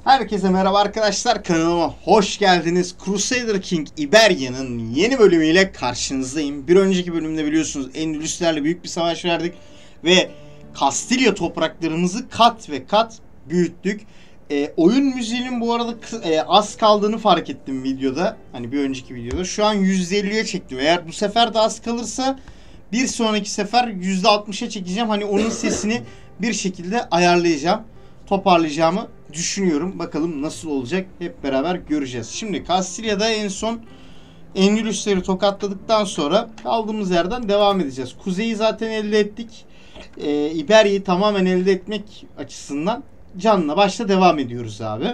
Herkese merhaba arkadaşlar, kanalıma hoş geldiniz. Crusader King Iberya'nın yeni bölümüyle karşınızdayım. Bir önceki bölümde biliyorsunuz Endülüslerle büyük bir savaş verdik ve Kastilya topraklarımızı kat ve kat büyüttük. Oyun müziğinin bu arada az kaldığını fark ettim videoda. Hani bir önceki videoda. Şu an %50'ye çektim. Eğer bu sefer de az kalırsa bir sonraki sefer %60'a çekeceğim. Hani onun sesini bir şekilde ayarlayacağım. Toparlayacağımı düşünüyorum. Bakalım nasıl olacak, hep beraber göreceğiz. Şimdi Kastilya'da en son Endülüsleri tokatladıktan sonra kaldığımız yerden devam edeceğiz. Kuzeyi zaten elde ettik. İberya'yı tamamen elde etmek açısından canla başla devam ediyoruz abi.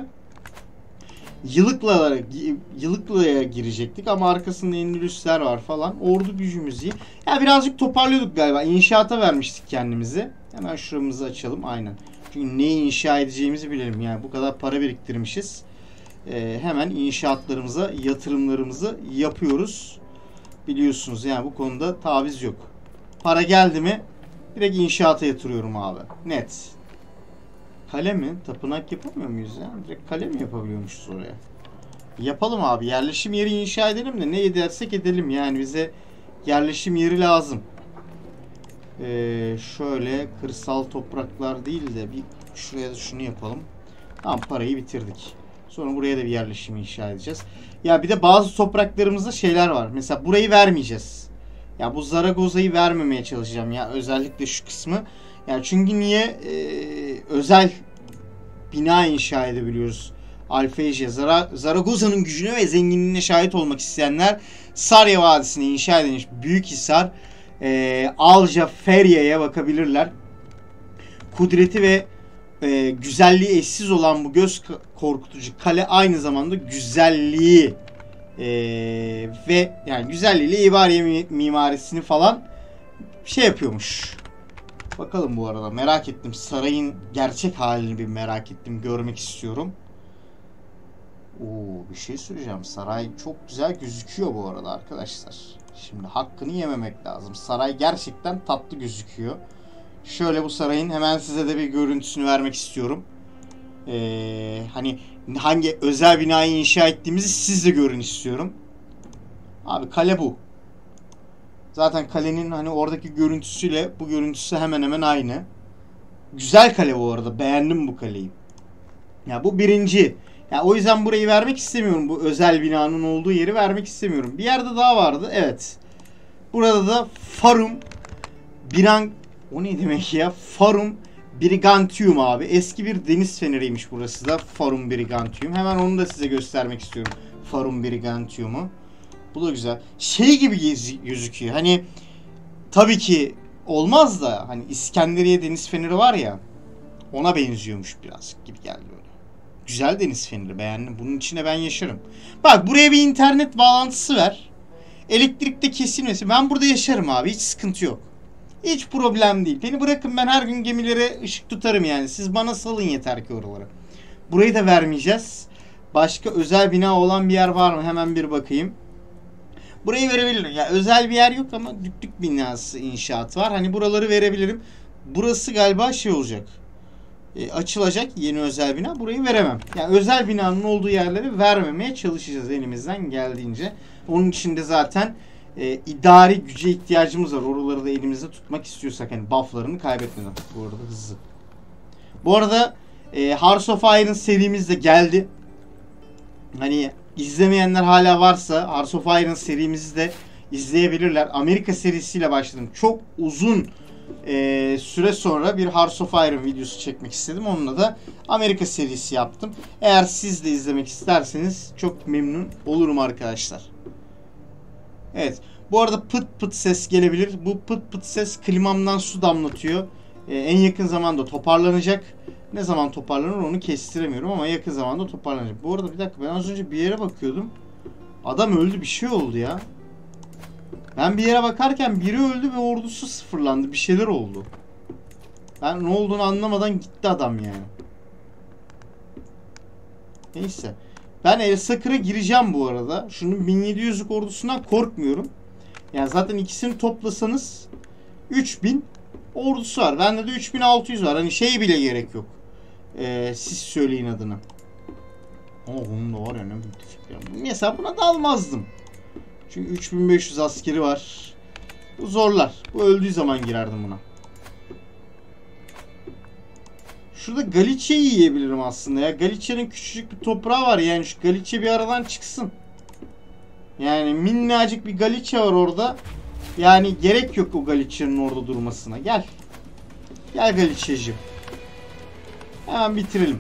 Yılıkla'ya girecektik ama arkasında Endülüsler var falan. Ordu gücümüz iyi. Ya birazcık toparlıyorduk galiba. İnşaata vermiştik kendimizi. Hemen şuramızı açalım. Aynen. Çünkü neyi inşa edeceğimizi bilelim. Yani bu kadar para biriktirmişiz. Hemen inşaatlarımıza, yatırımlarımızı yapıyoruz. Biliyorsunuz yani bu konuda taviz yok. Para geldi mi direkt inşaata yatırıyorum abi. Net. Kale mi? Tapınak yapamıyor muyuz ya? Direkt kale mi yapabiliyormuşuz oraya? Yapalım abi. Yerleşim yeri inşa edelim de ne edersek edelim. Yani bize yerleşim yeri lazım. Şöyle kırsal topraklar değil de bir şuraya da şunu yapalım. Tamam, parayı bitirdik. Sonra buraya da bir yerleşim inşa edeceğiz. Ya bir de bazı topraklarımızda şeyler var. Mesela burayı vermeyeceğiz. Ya bu Zaragoza'yı vermemeye çalışacağım ya, özellikle şu kısmı. Yani çünkü niye özel bina inşa edebiliyoruz. Alfeja, Zaragoza'nın gücüne ve zenginliğine şahit olmak isteyenler Sarya Vadisi'ne inşa edilmiş Büyükhisar Alja Ferya'ya bakabilirler. Kudreti ve güzelliği eşsiz olan bu göz korkutucu kale aynı zamanda güzelliği ve yani güzelliğiyle İbariye mimarisini falan şey yapıyormuş. Bakalım, bu arada merak ettim. Sarayın gerçek halini bir merak ettim. Görmek istiyorum. Bir şey söyleyeceğim. Saray çok güzel gözüküyor bu arada arkadaşlar. Şimdi hakkını yememek lazım. Saray gerçekten tatlı gözüküyor. Şöyle bu sarayın hemen size de bir görüntüsünü vermek istiyorum. Hani hangi özel binayı inşa ettiğimizi siz de görün istiyorum. Abi kale bu. Zaten kalenin hani oradaki görüntüsüyle bu görüntüsü hemen hemen aynı. Güzel kale bu arada. Beğendim bu kaleyi. Ya bu birinci. Ya o yüzden burayı vermek istemiyorum. Bu özel binanın olduğu yeri vermek istemiyorum. Bir yerde daha vardı. Evet. Burada da Farum Birang... O ne demek ya? Farum Brigantium abi. Eski bir deniz feneriymiş burası da. Farum Brigantium. Hemen onu da size göstermek istiyorum. Farum Brigantium'u. Bu da güzel. Şey gibi gözüküyor. Hani tabii ki olmaz da hani İskenderiye deniz feneri var ya. Ona benziyormuş biraz gibi geldi böyle. Güzel deniz feneri, beğendim. Bunun içine ben yaşarım. Bak, buraya bir internet bağlantısı ver. Elektrikte kesilmesi. Ben burada yaşarım abi. Hiç sıkıntı yok. Hiç problem değil. Beni bırakın, ben her gün gemilere ışık tutarım yani. Siz bana salın yeter ki oraları. Burayı da vermeyeceğiz. Başka özel bina olan bir yer var mı? Hemen bir bakayım. Burayı verebilirim. Ya özel bir yer yok ama düklük binası inşaat var. Hani buraları verebilirim. Burası galiba şey olacak. Açılacak yeni özel bina. Burayı veremem. Yani özel binanın olduğu yerleri vermemeye çalışacağız elimizden geldiğince. Onun için de zaten idari güce ihtiyacımız var. Oraları da elimizde tutmak istiyorsak, hani bufflarını kaybetmeden. Bu arada hızlı. Bu arada Hearts of Iron serimiz de geldi. Hani izlemeyenler hala varsa Hearts of Iron serimizi de izleyebilirler. Amerika serisiyle başladım. Çok uzun süre sonra bir Hearts of Iron videosu çekmek istedim. Onunla da Amerika serisi yaptım. Eğer siz de izlemek isterseniz çok memnun olurum arkadaşlar. Evet. Bu arada pıt pıt ses gelebilir. Bu pıt pıt ses klimamdan su damlatıyor. En yakın zamanda toparlanacak. Ne zaman toparlanır onu kestiremiyorum ama yakın zamanda toparlanacak. Bu arada bir dakika, ben az önce bir yere bakıyordum. Adam öldü, bir şey oldu ya. Ben bir yere bakarken biri öldü ve ordusu sıfırlandı. Bir şeyler oldu. Ben ne olduğunu anlamadan gitti adam yani. Neyse. Ben Elsakır'a gireceğim bu arada. Şunun 1700'lük ordusundan korkmuyorum. Yani zaten ikisini toplasanız 3000 ordusu var. Bende de 3600 var. Hani şey bile gerek yok. Siz söyleyin adını. Ama bunun da var ya ne müttefikler. Mesela buna dalmazdım. Çünkü 3500 askeri var. Bu zorlar. Bu öldüğü zaman girerdim buna. Şurada Galicia'yı yiyebilirim aslında ya. Galicia'nın küçücük bir toprağı var yani şu Galicia bir aradan çıksın. Yani minnacık bir Galicia var orada. Yani gerek yok o Galicia'nın orada durmasına. Gel. Gel Galicia'cığım. Hemen bitirelim.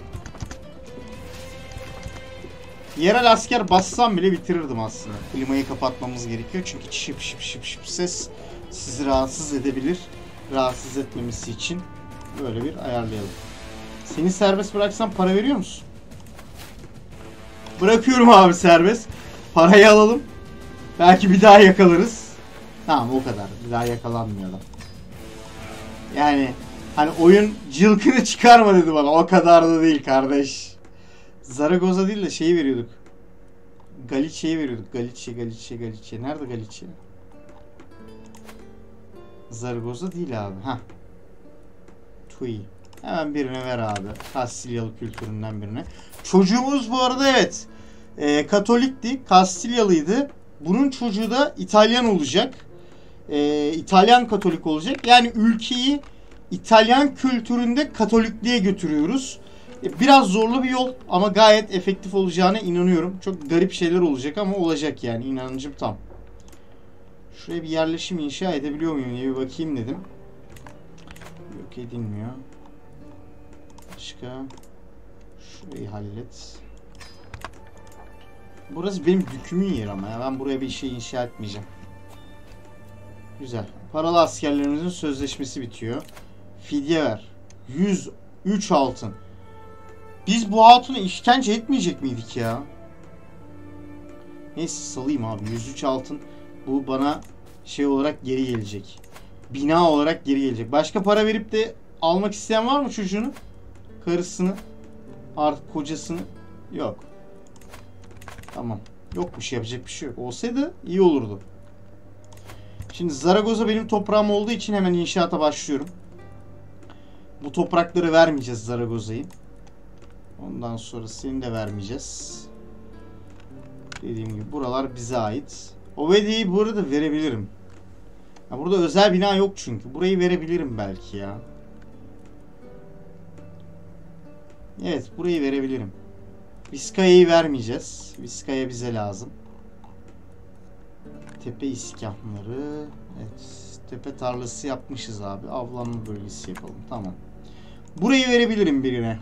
Yerel asker bassam bile bitirirdim aslında. Klimayı kapatmamız gerekiyor çünkü şıp şıp şıp şıp ses sizi rahatsız edebilir. Rahatsız etmemesi için böyle bir ayarlayalım. Seni serbest bıraksam para veriyor musun? Bırakıyorum abi serbest. Parayı alalım. Belki bir daha yakalarız. Tamam o kadar. Bir daha yakalanmıyor adam. Yani hani oyun cılkını çıkarma dedi bana. O kadar da değil kardeş. Zaragoza değil de şeyi veriyorduk. Galicia'yı veriyorduk. Galicia. Nerede Galicia? Zaragoza değil abi. Hah. Tui. Hemen birine ver abi. Kastilyalı kültüründen birine. Çocuğumuz bu arada evet. Katolikti. Kastilyalıydı. Bunun çocuğu da İtalyan olacak. İtalyan Katolik olacak. Yani ülkeyi İtalyan kültüründe Katolikliğe götürüyoruz. Biraz zorlu bir yol ama gayet efektif olacağına inanıyorum. Çok garip şeyler olacak ama olacak yani inancım tam. Şuraya bir yerleşim inşa edebiliyor muyum diye bir bakayım dedim. Yok edilmiyor. Başka. Şurayı hallet. Burası benim dükümün yeri ama ya. Ben buraya bir şey inşa etmeyeceğim. Güzel. Paralı askerlerimizin sözleşmesi bitiyor. Fidye ver. 103 altın. Biz bu hatuna işkence etmeyecek miydik ya? Neyse salayım abi. 103 altın. Bu bana şey olarak geri gelecek. Bina olarak geri gelecek. Başka para verip de almak isteyen var mı çocuğunu? Karısını? Artık kocasını? Yok. Tamam. Yokmuş yapacak bir şey yok. Olsaydı iyi olurdu. Şimdi Zaragoza benim toprağım olduğu için hemen inşaata başlıyorum. Bu toprakları vermeyeceğiz Zaragoza'yı. Ondan sonra seni de vermeyeceğiz. Dediğim gibi buralar bize ait. Ovedi'yi bu arada verebilirim. Ya burada özel bina yok çünkü. Burayı verebilirim belki ya. Evet burayı verebilirim. Vizcaya'yı vermeyeceğiz. Vizcaya bize lazım. Tepe iskamları. Evet. Tepe tarlası yapmışız abi. Avlanma bölgesi yapalım. Tamam. Burayı verebilirim birine.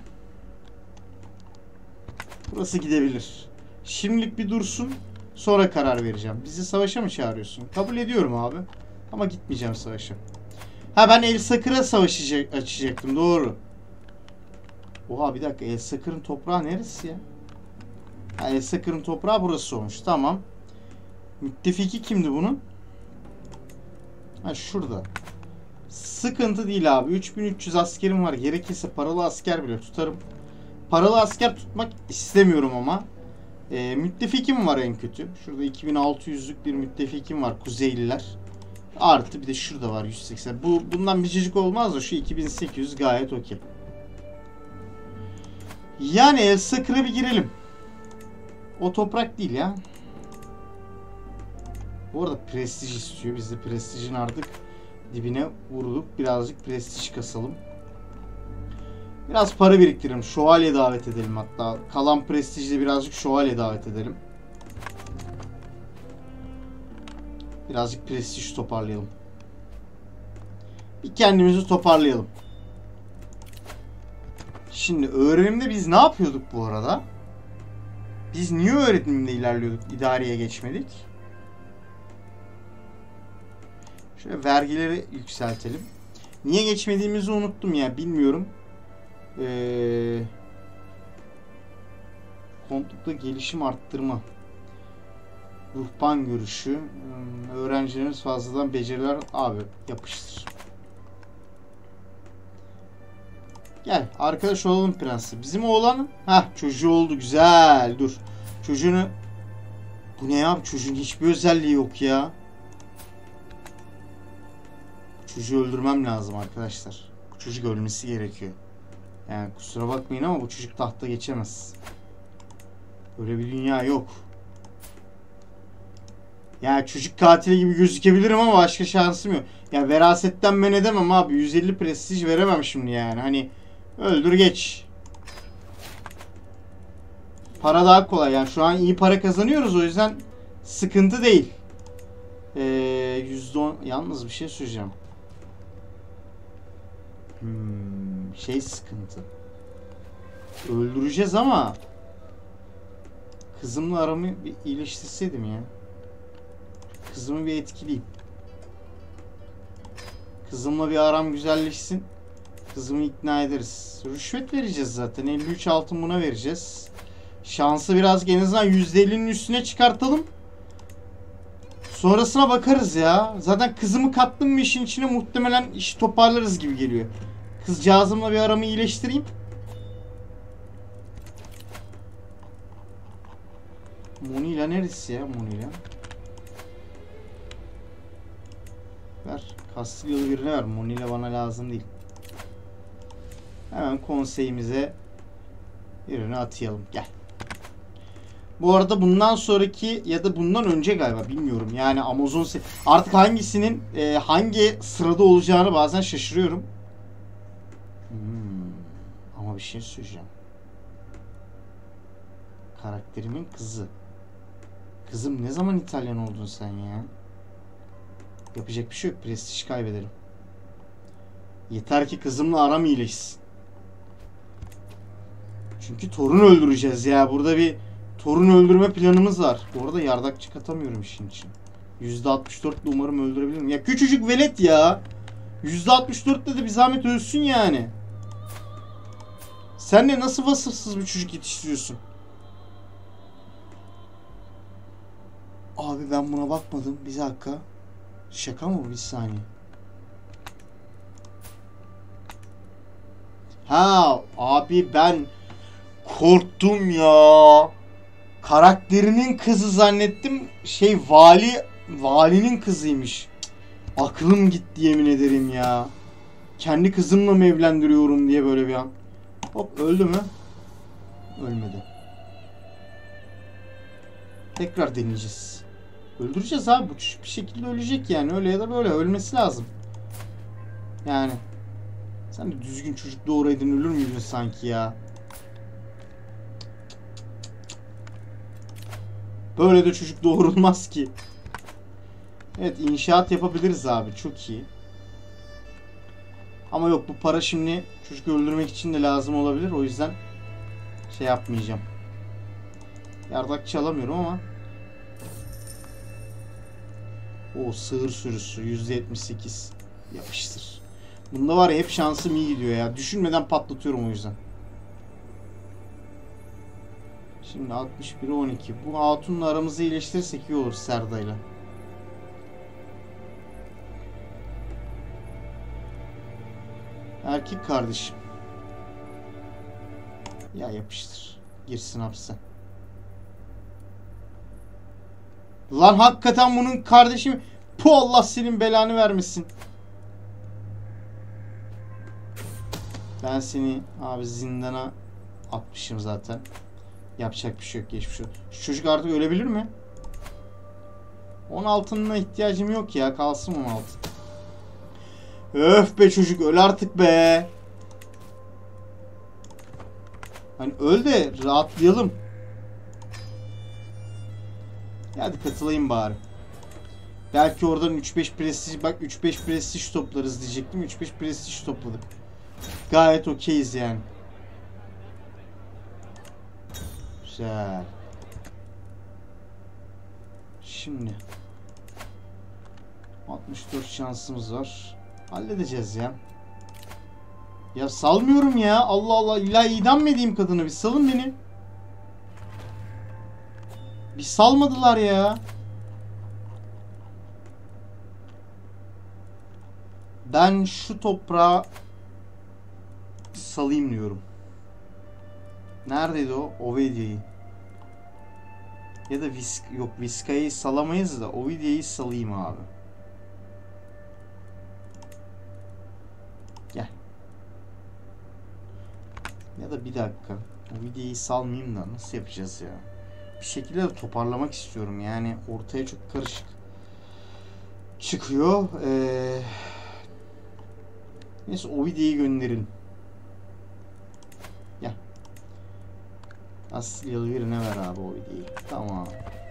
Burası gidebilir. Şimdilik bir dursun. Sonra karar vereceğim. Bizi savaşa mı çağırıyorsun? Kabul ediyorum abi. Ama gitmeyeceğim savaşa. Ha ben Elsakır'a savaş açacaktım. Doğru. Oha bir dakika. Elsakır'ın toprağı neresi ya? Ha Elsakır'ın toprağı burası olmuş. Tamam. Müttefiki kimdi bunun? Ha şurada. Sıkıntı değil abi. 3300 askerim var. Gerekirse paralı asker bile tutarım. Paralı asker tutmak istemiyorum ama. Müttefikim var en kötü. Şurada 2600'lük bir müttefikim var. Kuzeyliler. Artı bir de şurada var 180. Bundan bir cacık olmaz da şu 2800 gayet okey. Yani Elsakır'a bir girelim. O toprak değil ya. Bu arada prestij istiyor. Biz de prestijin artık dibine vurduk. Birazcık prestij kasalım. Biraz para biriktirelim. Şövalye davet edelim hatta. Kalan prestijle birazcık şövalye davet edelim. Birazcık prestij toparlayalım. Bir kendimizi toparlayalım. Şimdi öğrenimde biz ne yapıyorduk bu arada? Biz niye öğretimde ilerliyorduk? İdareye geçmedik. Şöyle vergileri yükseltelim. Niye geçmediğimizi unuttum ya. Bilmiyorum. Kontlukta gelişim arttırma. Ruhban görüşü. Öğrencilerimiz fazladan beceriler. Abi yapıştır. Gel arkadaş olalım prensi. Bizim oğlan. Hah çocuğu oldu. Güzel. Dur. Çocuğunu. Bu ne ya? Çocuğun hiçbir özelliği yok ya. Çocuğu öldürmem lazım arkadaşlar. Bu çocuk ölmesi gerekiyor. Yani kusura bakmayın ama bu çocuk tahta geçemez. Böyle bir dünya yok. Ya çocuk katili gibi gözükebilirim ama başka şansım yok. Ya verasetten ben edemem abi. 150 prestij veremem şimdi yani. Hani öldür geç. Para daha kolay. Yani şu an iyi para kazanıyoruz. O yüzden sıkıntı değil. %10 yalnız bir şey söyleyeceğim. Şey sıkıntı. Öldüreceğiz ama kızımla aramı bir iyileştirseydim ya. Kızımı bir etkileyeyim. Kızımla bir aram güzelleşsin. Kızımı ikna ederiz. Rüşvet vereceğiz zaten. 53 altın buna vereceğiz. Şansı biraz en azından %50'nin üstüne çıkartalım. Sonrasına bakarız ya. Zaten kızımı kattım mı işin içine muhtemelen işi toparlarız gibi geliyor. Kızcağızımla bir aramı iyileştireyim. Monila neresi ya Monila? Ver. Kastilyalı birine ver. Monila bana lazım değil. Hemen konseyimize birini atayalım. Gel. Bu arada bundan sonraki ya da bundan önce galiba bilmiyorum. Yani Amazon artık hangisinin hangi sırada olacağını bazen şaşırıyorum. Ama bir şey söyleyeceğim. Karakterimin kızı. Kızım ne zaman İtalyan oldun sen ya? Yapacak bir şey yok. Prestij kaybederim. Yeter ki kızımla aram iyileşsin. Çünkü torun öldüreceğiz ya. Burada bir torun öldürme planımız var. Bu arada yardakçı katamıyorum işin için. %64 ile umarım öldürebilirim. Ya küçücük velet ya. %64 de bir zahmet ölsün yani. Sen de nasıl vasıfsız bir çocuk yetiştiriyorsun? Abi ben buna bakmadım. Bir dakika. Şaka mı bu? Bir saniye. Ha abi ben korktum ya. Karakterinin kızı zannettim. Valinin kızıymış. Aklım gitti yemin ederim ya. Kendi kızımla mı evlendiriyorum diye böyle bir an. Hop öldü mü? Ölmedi. Tekrar deneyeceğiz. Öldüreceğiz abi. Bu bir şekilde ölecek yani. Öyle ya da böyle ölmesi lazım. Yani. Sen de düzgün çocuk doğuraydın ölür müydün sanki ya? Böyle de çocuk doğurulmaz ki. Evet inşaat yapabiliriz abi. Çok iyi. Ama yok bu para şimdi çocuk öldürmek için de lazım olabilir. O yüzden şey yapmayacağım. Yardakçı alamıyorum ama. O sığır sürüsü %78. Yapıştır. Bunda var ya hep şansım iyi gidiyor ya. Düşünmeden patlatıyorum o yüzden. Şimdi 61'e 12. Bu hatunla aramızı iyileştirirsek iyi olur Serda'yla. Erkek kardeşim. Ya yapıştır. Girsin hapse. Lan hakikaten bunun kardeşi mi? Puh Allah senin belanı vermesin. Ben seni abi zindana atmışım zaten. Yapacak bir şey yok. Geçmiş olsun. Şu çocuk artık ölebilir mi? 16'nına ihtiyacım yok ya. Kalsın 16. Öf be çocuk öl artık be. Hani öl de rahatlayalım. Hadi katılayım bari. Belki oradan 3-5 prestij bak 3-5 prestij toplarız diyecektim. 3-5 prestij topladık. Gayet okeyiz yani. Güzel. Şimdi 64 şansımız var. Halledeceğiz ya. Ya salmıyorum ya. Allah Allah. İlla idam mı edeyim kadını? Bir salın beni. Bir salmadılar ya. Ben şu toprağa salayım diyorum. Neredeydi o? Ovidia'yı. Ya da Viska'yı salamayız da Ovidia'yı salayım abi. Gel. Ya da bir dakika. Ovidia'yı salmayayım da nasıl yapacağız ya? bir şekilde de toparlamak istiyorum. Yani ortaya çok karışık çıkıyor. Neyse Ovidi'yi gönderelim. Gel. Asyalı birine ver abi Ovidi'yi. Tamam.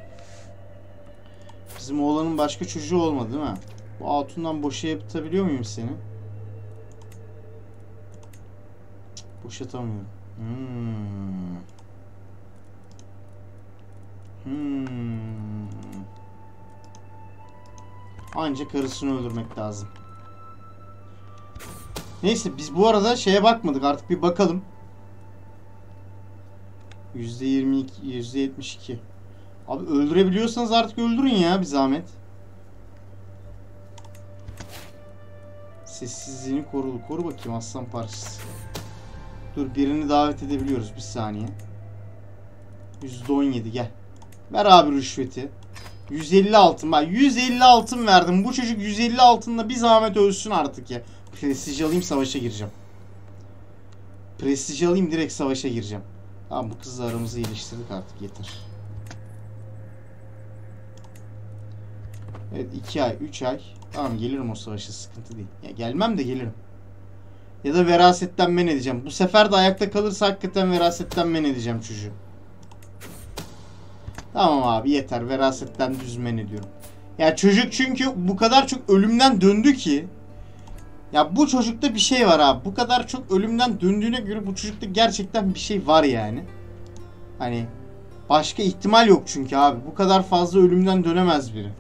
Bizim oğlanın başka çocuğu olmadı değil mi? Bu hatundan boşayabiliyor muyum seni? Boşatamıyorum. Ancak karısını öldürmek lazım. Neyse biz bu arada şeye bakmadık, artık bir bakalım. %22, %72. Abi öldürebiliyorsanız artık öldürün ya, bir zahmet. Sessizliğini koru. Koru bakayım aslan parçası. Dur, birini davet edebiliyoruz, bir saniye. %17 gel. Ver abi rüşveti. 150 altın. Bak 150 altın verdim. Bu çocuk 150 altınla bir zahmet ölsün artık ya. Prestij alayım, savaşa gireceğim. Prestij alayım, direkt savaşa gireceğim. Tamam, bu kızla aramızı iyileştirdik artık, yeter. Evet, 2 ay 3 ay. Tamam, gelirim o savaşa, sıkıntı değil. Ya gelmem de gelirim. Ya da verasetten men edeceğim. Bu sefer de ayakta kalırsa hakikaten verasetten men edeceğim çocuğu. Tamam abi, yeter, verasetten düz men ediyorum. Ya çocuk çünkü bu kadar çok ölümden döndü ki. Ya bu çocukta bir şey var abi. Bu kadar çok ölümden döndüğüne göre bu çocukta gerçekten bir şey var yani. Hani başka ihtimal yok çünkü abi. Bu kadar fazla ölümden dönemez biri.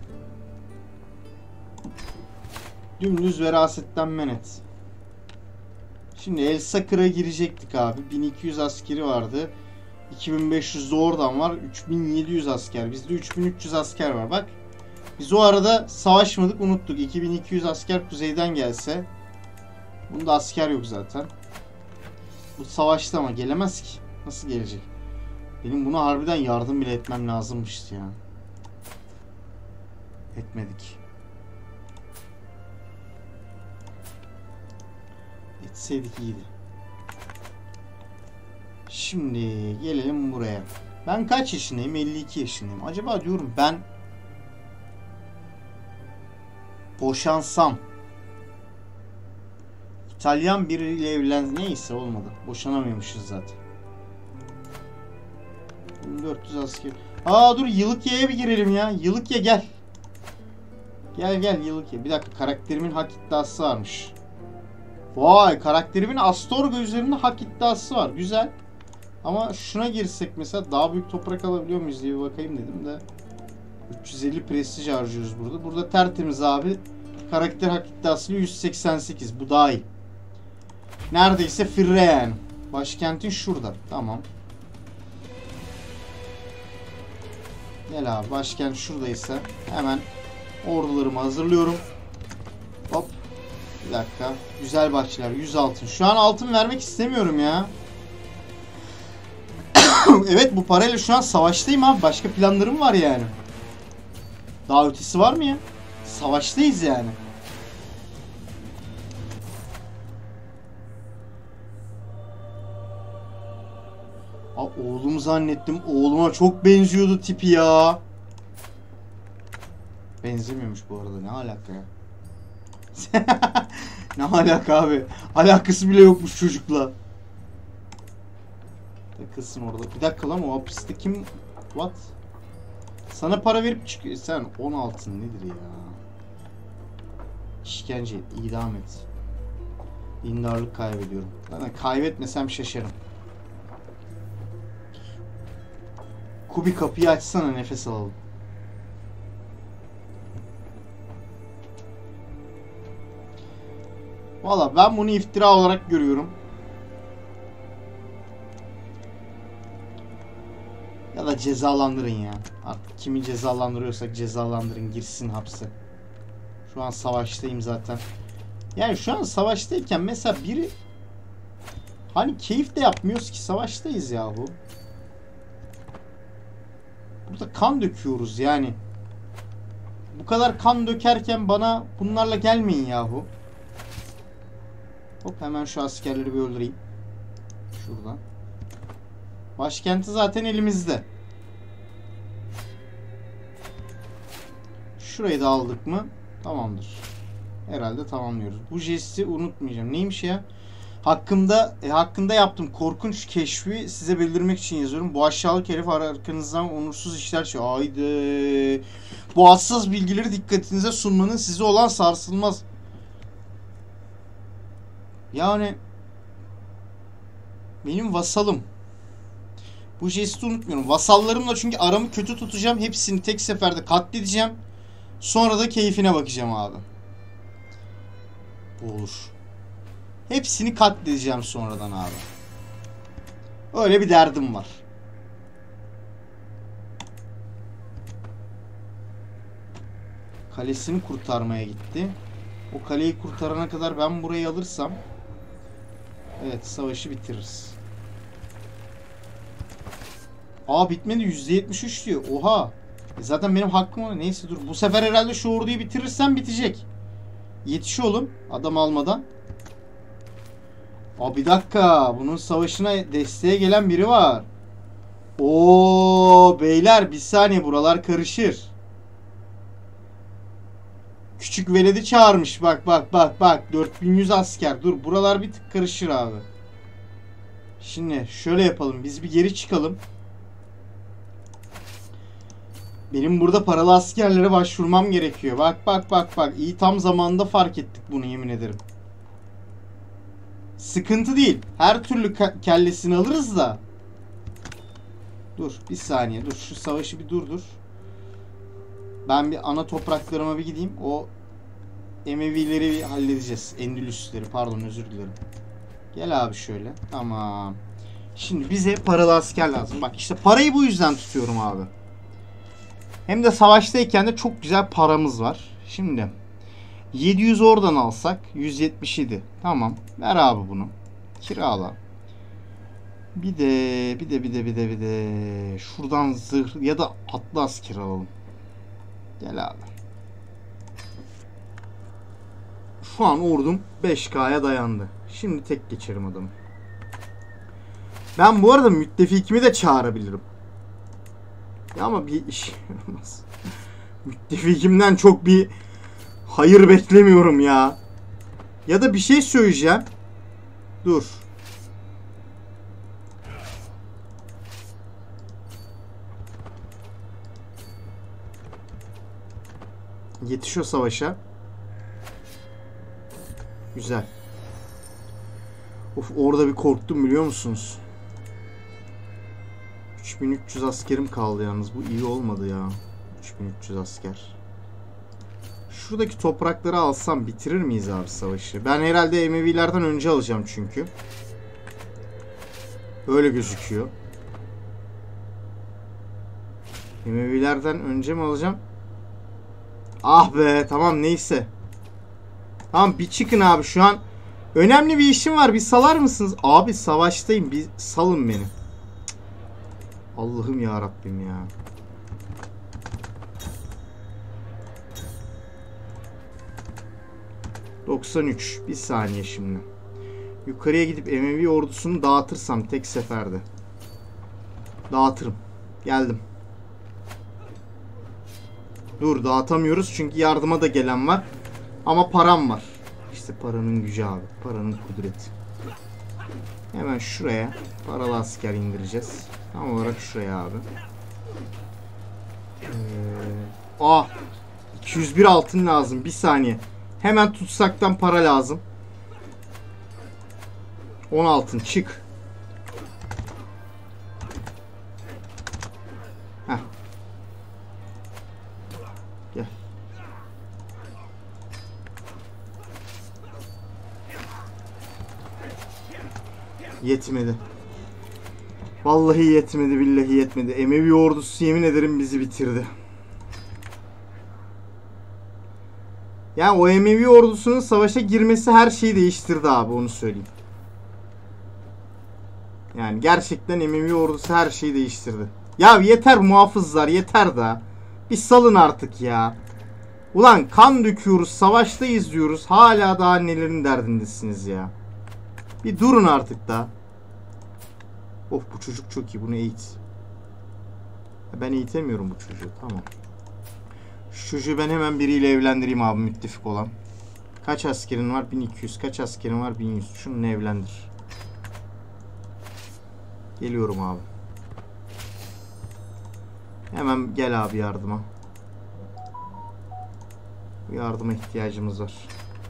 Dümdüz verasetten men et. Şimdi El Sakır'a girecektik abi. 1200 askeri vardı. 2500 de oradan var. 3700 asker. Bizde 3300 asker var. Bak. Biz o arada savaşmadık, unuttuk. 2200 asker kuzeyden gelse. Bunda asker yok zaten. Bu savaşta ama gelemez ki. Nasıl gelecek? Benim buna harbiden yardım bile etmem lazımmıştı ya. Etmedik. Etseydik iyiydi. Şimdi gelelim buraya. Ben kaç yaşındayım? 52 yaşındayım. Acaba diyorum ben boşansam, İtalyan biriyle evlen, neyse olmadı. Boşanamıyormuşuz zaten. 1400 asker. Aa dur, Yılıkya'ya bir girelim ya. Yılıkya gel. Gel Yılıkya. Bir dakika, karakterimin hak iddiası varmış. Vay, karakterimin Astorga üzerinde hak iddiası var. Güzel. Ama şuna girsek mesela daha büyük toprak alabiliyor muyuz diye bir bakayım dedim de. 350 prestij harcıyoruz burada. Burada tertemiz abi. Karakter hak iddiası 188. Bu daha iyi. Neredeyse Firre yani. Başkentin şurada. Tamam. Gel abi, başkent şuradaysa hemen ordularımı hazırlıyorum. Hop. Bir dakika. Güzel bahçeler. 100 altın. Şu an altın vermek istemiyorum ya. Evet, bu parayla şu an savaştayım abi. Başka planlarım var yani. Daha ötesi var mı ya? Savaştayız yani. Aa, oğlum zannettim. Oğluma çok benziyordu tipi ya. Benzemiyormuş bu arada. Ne alaka ya? Ne alaka abi? Alakası bile yokmuş çocukla. Takılsın orada. Bir dakika lan, o hapiste kim? What? Sana para verip çıkıyor. Sen 16 nedir ya? İşkence et, idam et. Dindarlık kaybediyorum. Zaten kaybetmesem şaşarım. Kubi, kapıyı açsana, nefes alalım. Valla ben bunu iftira olarak görüyorum. Ya da cezalandırın ya. Artık kimi cezalandırıyorsak cezalandırın, girsin hapse. Şu an savaştayım zaten. Yani şu an savaştayken mesela biri, hani keyif de yapmıyoruz ki, savaştayız yahu. Burada kan döküyoruz yani. Bu kadar kan dökerken bana bunlarla gelmeyin yahu. Hop, hemen şu askerleri bir öldüreyim. Şuradan. Başkenti zaten elimizde. Şurayı da aldık mı? Tamamdır. Herhalde tamamlıyoruz. Bu jesti unutmayacağım. Neymiş ya? Hakkında yaptım korkunç keşfi size bildirmek için yazıyorum. Bu aşağılık herif arkanızdan onursuz işler çeviriyor. Haydi. Bu hassas bilgileri dikkatinize sunmanın size olan sarsılmaz. Yani benim vasalım. Bu jesti unutmuyorum. Vasallarımla çünkü aramı kötü tutacağım. Hepsini tek seferde katledeceğim. Sonra da keyfine bakacağım abi. Bu olur. Hepsini katledeceğim sonradan abi. Öyle bir derdim var. Kalesini kurtarmaya gitti. O kaleyi kurtarana kadar ben burayı alırsam evet savaşı bitiririz. Aa bitmedi, %73 diyor. Oha. Zaten benim hakkım var. Neyse dur. Bu sefer herhalde şu orduyu bitirirsem bitecek. Yetiş oğlum adam almadan. Aa bir dakika. Bunun savaşına desteğe gelen biri var. Oo beyler bir saniye, buralar karışır. Küçük veledi çağırmış. Bak bak bak bak. 4100 asker. Dur buralar bir tık karışır abi. Şimdi şöyle yapalım. Biz bir geri çıkalım. Benim burada paralı askerlere başvurmam gerekiyor. Bak bak bak bak. İyi tam zamanında fark ettik bunu, yemin ederim. Sıkıntı değil. Her türlü kellesini alırız da. Dur bir saniye. Dur şu savaşı bir durdur. Ben bir ana topraklarıma bir gideyim. O Emevileri bir halledeceğiz. Endülüsleri pardon, özür dilerim. Gel abi şöyle. Tamam. Şimdi bize paralı asker lazım. Bak işte parayı bu yüzden tutuyorum abi. Hem de savaştayken de çok güzel paramız var. Şimdi 700 oradan alsak 177. Tamam. Ver abi bunu. Kirala. Bir de şuradan zırh ya da atlas kiralalım. Gel abi. Şu an ordum 5K'ya dayandı. Şimdi tek geçerim adamı. Ben bu arada müttefikimi de çağırabilirim. Ya ama bir iş olmaz. Müttefikimden çok bir hayır beklemiyorum ya. Ya da bir şey söyleyeceğim. Dur. Yetişiyor savaşa. Güzel. Of orada bir korktum biliyor musunuz? 3300 askerim kaldı yalnız. Bu iyi olmadı ya. 3300 asker. Şuradaki toprakları alsam bitirir miyiz abi savaşı? Ben herhalde Emevilerden önce alacağım çünkü. Öyle gözüküyor. Emevilerden önce mi alacağım? Ah be tamam neyse. Tamam bir çıkın abi şu an. Önemli bir işim var, bir salar mısınız? Abi savaştayım, bir salın beni. Allah'ım ya Rabbim ya. ...93. Bir saniye şimdi. Yukarıya gidip Emevi ordusunu dağıtırsam tek seferde. Dağıtırım. Geldim. Dur dağıtamıyoruz çünkü yardıma da gelen var. Ama param var. İşte paranın gücü abi. Paranın kudreti. Hemen şuraya paralı asker indireceğiz. Tam olarak şuraya abi. 201 altın lazım. Bir saniye. Hemen tutsaktan para lazım. 10 altın çık. Heh. Gel. Yetmedi. Vallahi yetmedi, billahi yetmedi. Emevi ordusu yemin ederim bizi bitirdi. Yani o Emevi ordusunun savaşa girmesi her şeyi değiştirdi abi, onu söyleyeyim. Yani gerçekten Emevi ordusu her şeyi değiştirdi. Ya yeter muhafızlar, yeter da. Bir salın artık ya. Ulan kan döküyoruz, savaşta izliyoruz. Hala daha nelerin derdindesiniz ya. Bir durun artık da. Of bu çocuk çok iyi, bunu eğit. Ben eğitemiyorum bu çocuğu, tamam. Şu çocuğu ben hemen biriyle evlendireyim abi, müttefik olan. Kaç askerin var? 1200. Kaç askerin var? 1100. Şununla evlendir. Geliyorum abi. Hemen gel abi yardıma. Bu yardıma ihtiyacımız var.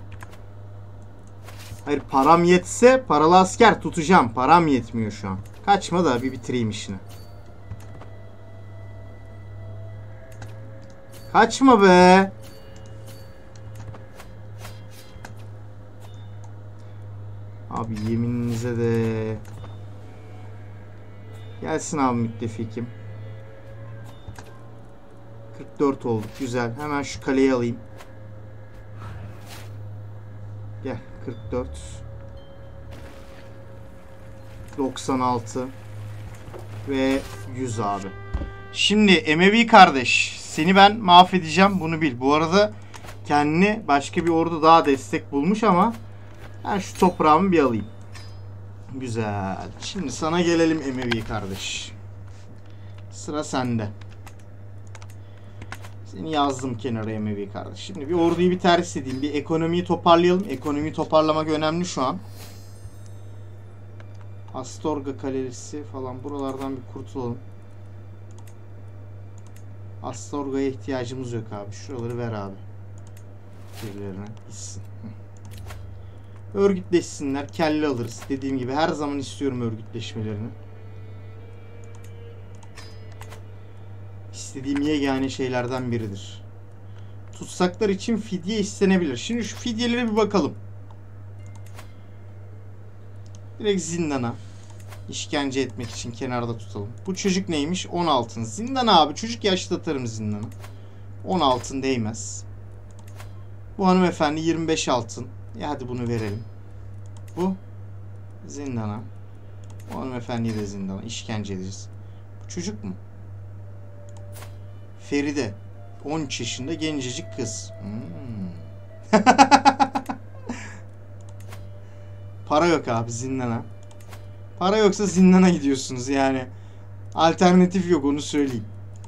Hayır, param yetse paralı asker tutacağım. Param yetmiyor şu an. Kaçma da bir bitireyim işini. Kaçma be. Abi yemininize de. Gelsin abi müttefikim. 44 olduk. Güzel. Hemen şu kaleyi alayım. Gel. 44. 96. Ve 100 abi. Şimdi Emevi kardeş. Seni ben mahvedeceğim. Bunu bil. Bu arada kendini başka bir ordu daha destek bulmuş ama ben şu toprağımı bir alayım. Güzel. Şimdi sana gelelim Emevi kardeş. Sıra sende. Seni yazdım kenara Emevi kardeş. Şimdi bir orduyu bir ters edeyim. Bir ekonomiyi toparlayalım. Ekonomiyi toparlamak önemli şu an. Astorga kalesi falan buralardan bir kurtulalım. Astorga'ya ihtiyacımız yok abi. Şuraları ver abi. Birilerine gitsin. Örgütleşsinler. Kelle alırız. Dediğim gibi her zaman istiyorum örgütleşmelerini. İstediğim yegane şeylerden biridir. Tutsaklar için fidye istenebilir. Şimdi şu fidyelere bir bakalım. Direkt zindana. İşkence etmek için kenarda tutalım. Bu çocuk neymiş? 10 altın. Zindana abi. Çocuk yaşta atarım zindana. 10 altın değmez. Bu hanımefendi 25 altın. Hadi bunu verelim. Bu zindana. Bu hanımefendiyi de zindana. İşkence edeceğiz. Bu çocuk mu? Feride. 13 yaşında gencecik kız. Para yok abi, zindana. Para yoksa zindana gidiyorsunuz yani. Alternatif yok, onu söyleyeyim.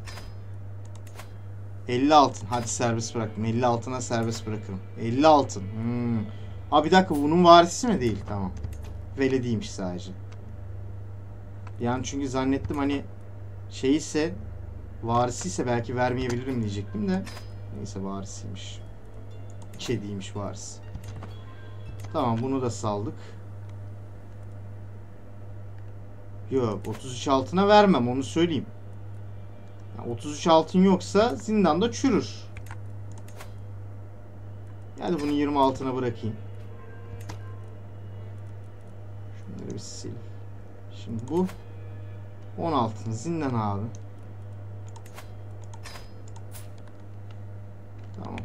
50 altın. Hadi serbest bıraktım. 50 altına serbest bırakırım. 50 altın. Abi bir dakika, bunun varisi mi değil? Tamam. Velediymiş sadece. Yani çünkü zannettim hani şey ise, varisi ise belki vermeyebilirim diyecektim de. Neyse, varisiymiş. Kediymiş varisi. Tamam, bunu da saldık. Yok, 33 altına vermem, onu söyleyeyim. Yani 33 altın yoksa zindanda çürür. Yani bunu 20 altına bırakayım. Şunları bir sil. Şimdi bu 10 altın zindan abi. Tamam.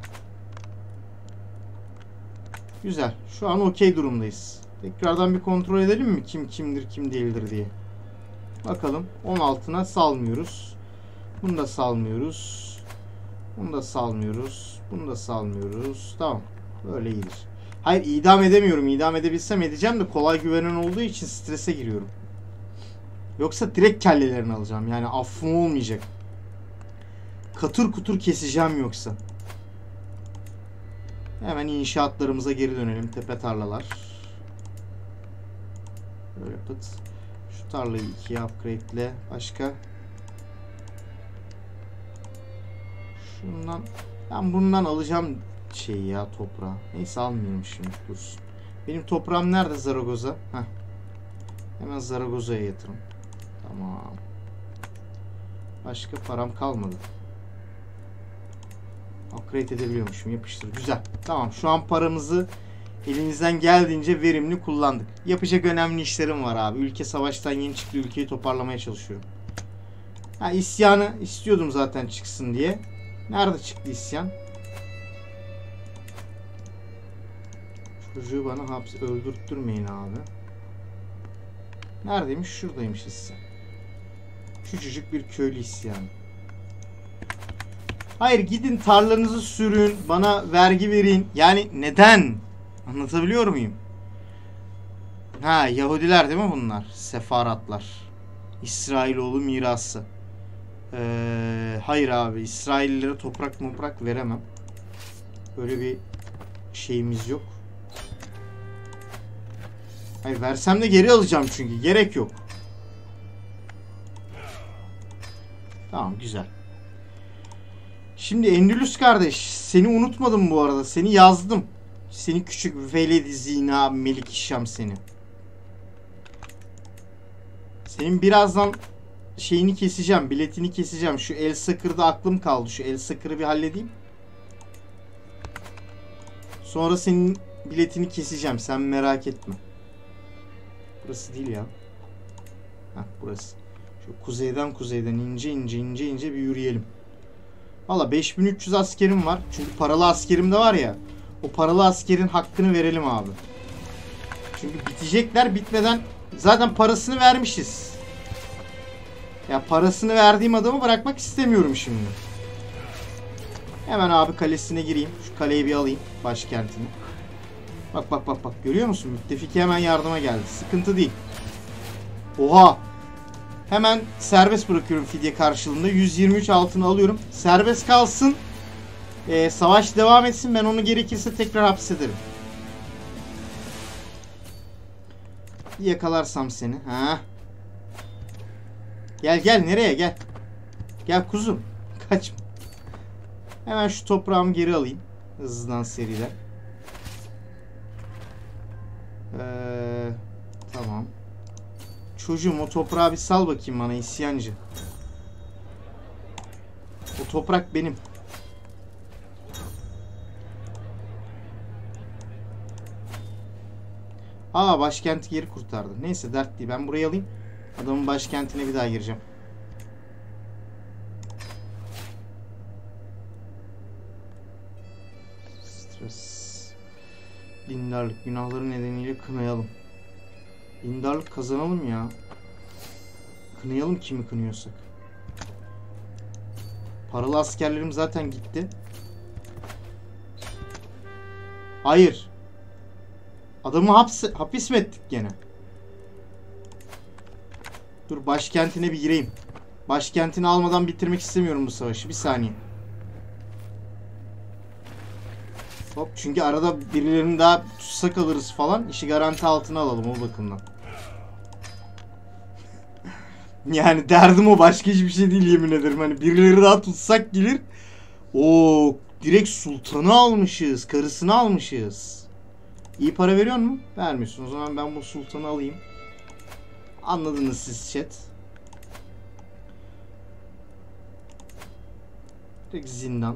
Güzel. Şu an okey durumdayız. Tekrardan bir kontrol edelim mi? Kim kimdir, kim değildir diye. Bakalım. 10 altına salmıyoruz. Bunu da salmıyoruz. Bunu da salmıyoruz. Bunu da salmıyoruz. Tamam. Böyle iyidir. Hayır, idam edemiyorum. İdam edebilsem edeceğim de kolay güvenen olduğu için strese giriyorum. Yoksa direkt kellelerini alacağım. Yani affım olmayacak. Katır kutur keseceğim yoksa. Hemen inşaatlarımıza geri dönelim. Tepe tarlalar. Böyle pıt. Şu tarlayı 2'ye upgrade'le. Başka. Şundan. Ben bundan alacağım şeyi ya, toprağı. Neyse, almıyorum şimdi, dursun. Benim toprağım nerede? Zaragoza. Heh. Hemen Zaragoza'ya yatırım. Tamam. Başka param kalmadı. Upgrade edebiliyormuşum. Yapıştır. Güzel. Tamam. Şu an paramızı elimizden geldiğince verimli kullandık. Yapacak önemli işlerim var abi. Ülke savaştan yeni çıktı. Ülkeyi toparlamaya çalışıyorum. Ha, isyanı istiyordum zaten çıksın diye. Nerede çıktı isyan? Çocuğu bana hapse öldürttürmeyin abi. Neredeymiş? Şuradaymış isyan. Küçücük bir köylü isyanı. Hayır, gidin tarlanızı sürün, bana vergi verin. Yani neden? Anlatabiliyor muyum? Ha, Yahudiler değil mi bunlar? Sefaratlar. İsrailoğlu mirası. Hayır abi. İsraillilere toprak veremem. Böyle bir şeyimiz yok. Hayır, versem de geri alacağım çünkü. Gerek yok. Tamam, güzel. Şimdi Endülüs kardeş, seni unutmadım bu arada. Seni yazdım. Seni küçük veledi zina Melikşam seni. Senin birazdan şeyini keseceğim, biletini keseceğim. Şu El Sakır'da aklım kaldı. Şu El Sakır'ı bir halledeyim. Sonra senin biletini keseceğim. Sen merak etme. Burası değil ya. Heh, burası. Şu kuzeyden ince bir yürüyelim. Valla 5300 askerim var. Çünkü paralı askerim de var ya. O paralı askerin hakkını verelim abi. Çünkü bitecekler, bitmeden zaten parasını vermişiz. Ya parasını verdiğim adamı bırakmak istemiyorum şimdi. Hemen abi kalesine gireyim. Şu kaleyi bir alayım. Başkentini. Bak. Görüyor musun? Müttefiki hemen yardıma geldi. Sıkıntı değil. Oha. Hemen serbest bırakıyorum fidye karşılığında. 123 altını alıyorum. Serbest kalsın. Savaş devam etsin. Ben onu gerekirse tekrar hapsederim. Yakalarsam seni. Ha. Gel nereye gel. Gel kuzum. Kaçma. Hemen şu toprağımı geri alayım. Hızlıdan seriden. Tamam. Çocuğum o toprağı bir sal bakayım bana isyancı. O toprak benim. Aa, başkenti geri kurtardı. Neyse, dert değil. Ben burayı alayım. Adamın başkentine bir daha gireceğim. Stres. Dindarlık. Günahları nedeniyle kınayalım. Dindarlık kazanalım ya. Kınayalım kimi kınıyorsak. Paralı askerlerim zaten gitti. Hayır. Adamı hapis mi ettik gene? Dur, başkentine bir gireyim. Başkentini almadan bitirmek istemiyorum bu savaşı. Bir saniye. Hop, çünkü arada birilerini daha tutsak alırız falan. İşi garanti altına alalım o bakımdan. Yani derdim o, başka hiçbir şey değil yemin ederim. Hani birileri daha tutsak gelir. Oo, direkt sultanı almışız. Karısını almışız. İyi para veriyor mu? Vermiyorsun. O zaman ben bu sultanı alayım. Anladınız siz chat. Direkt zindan.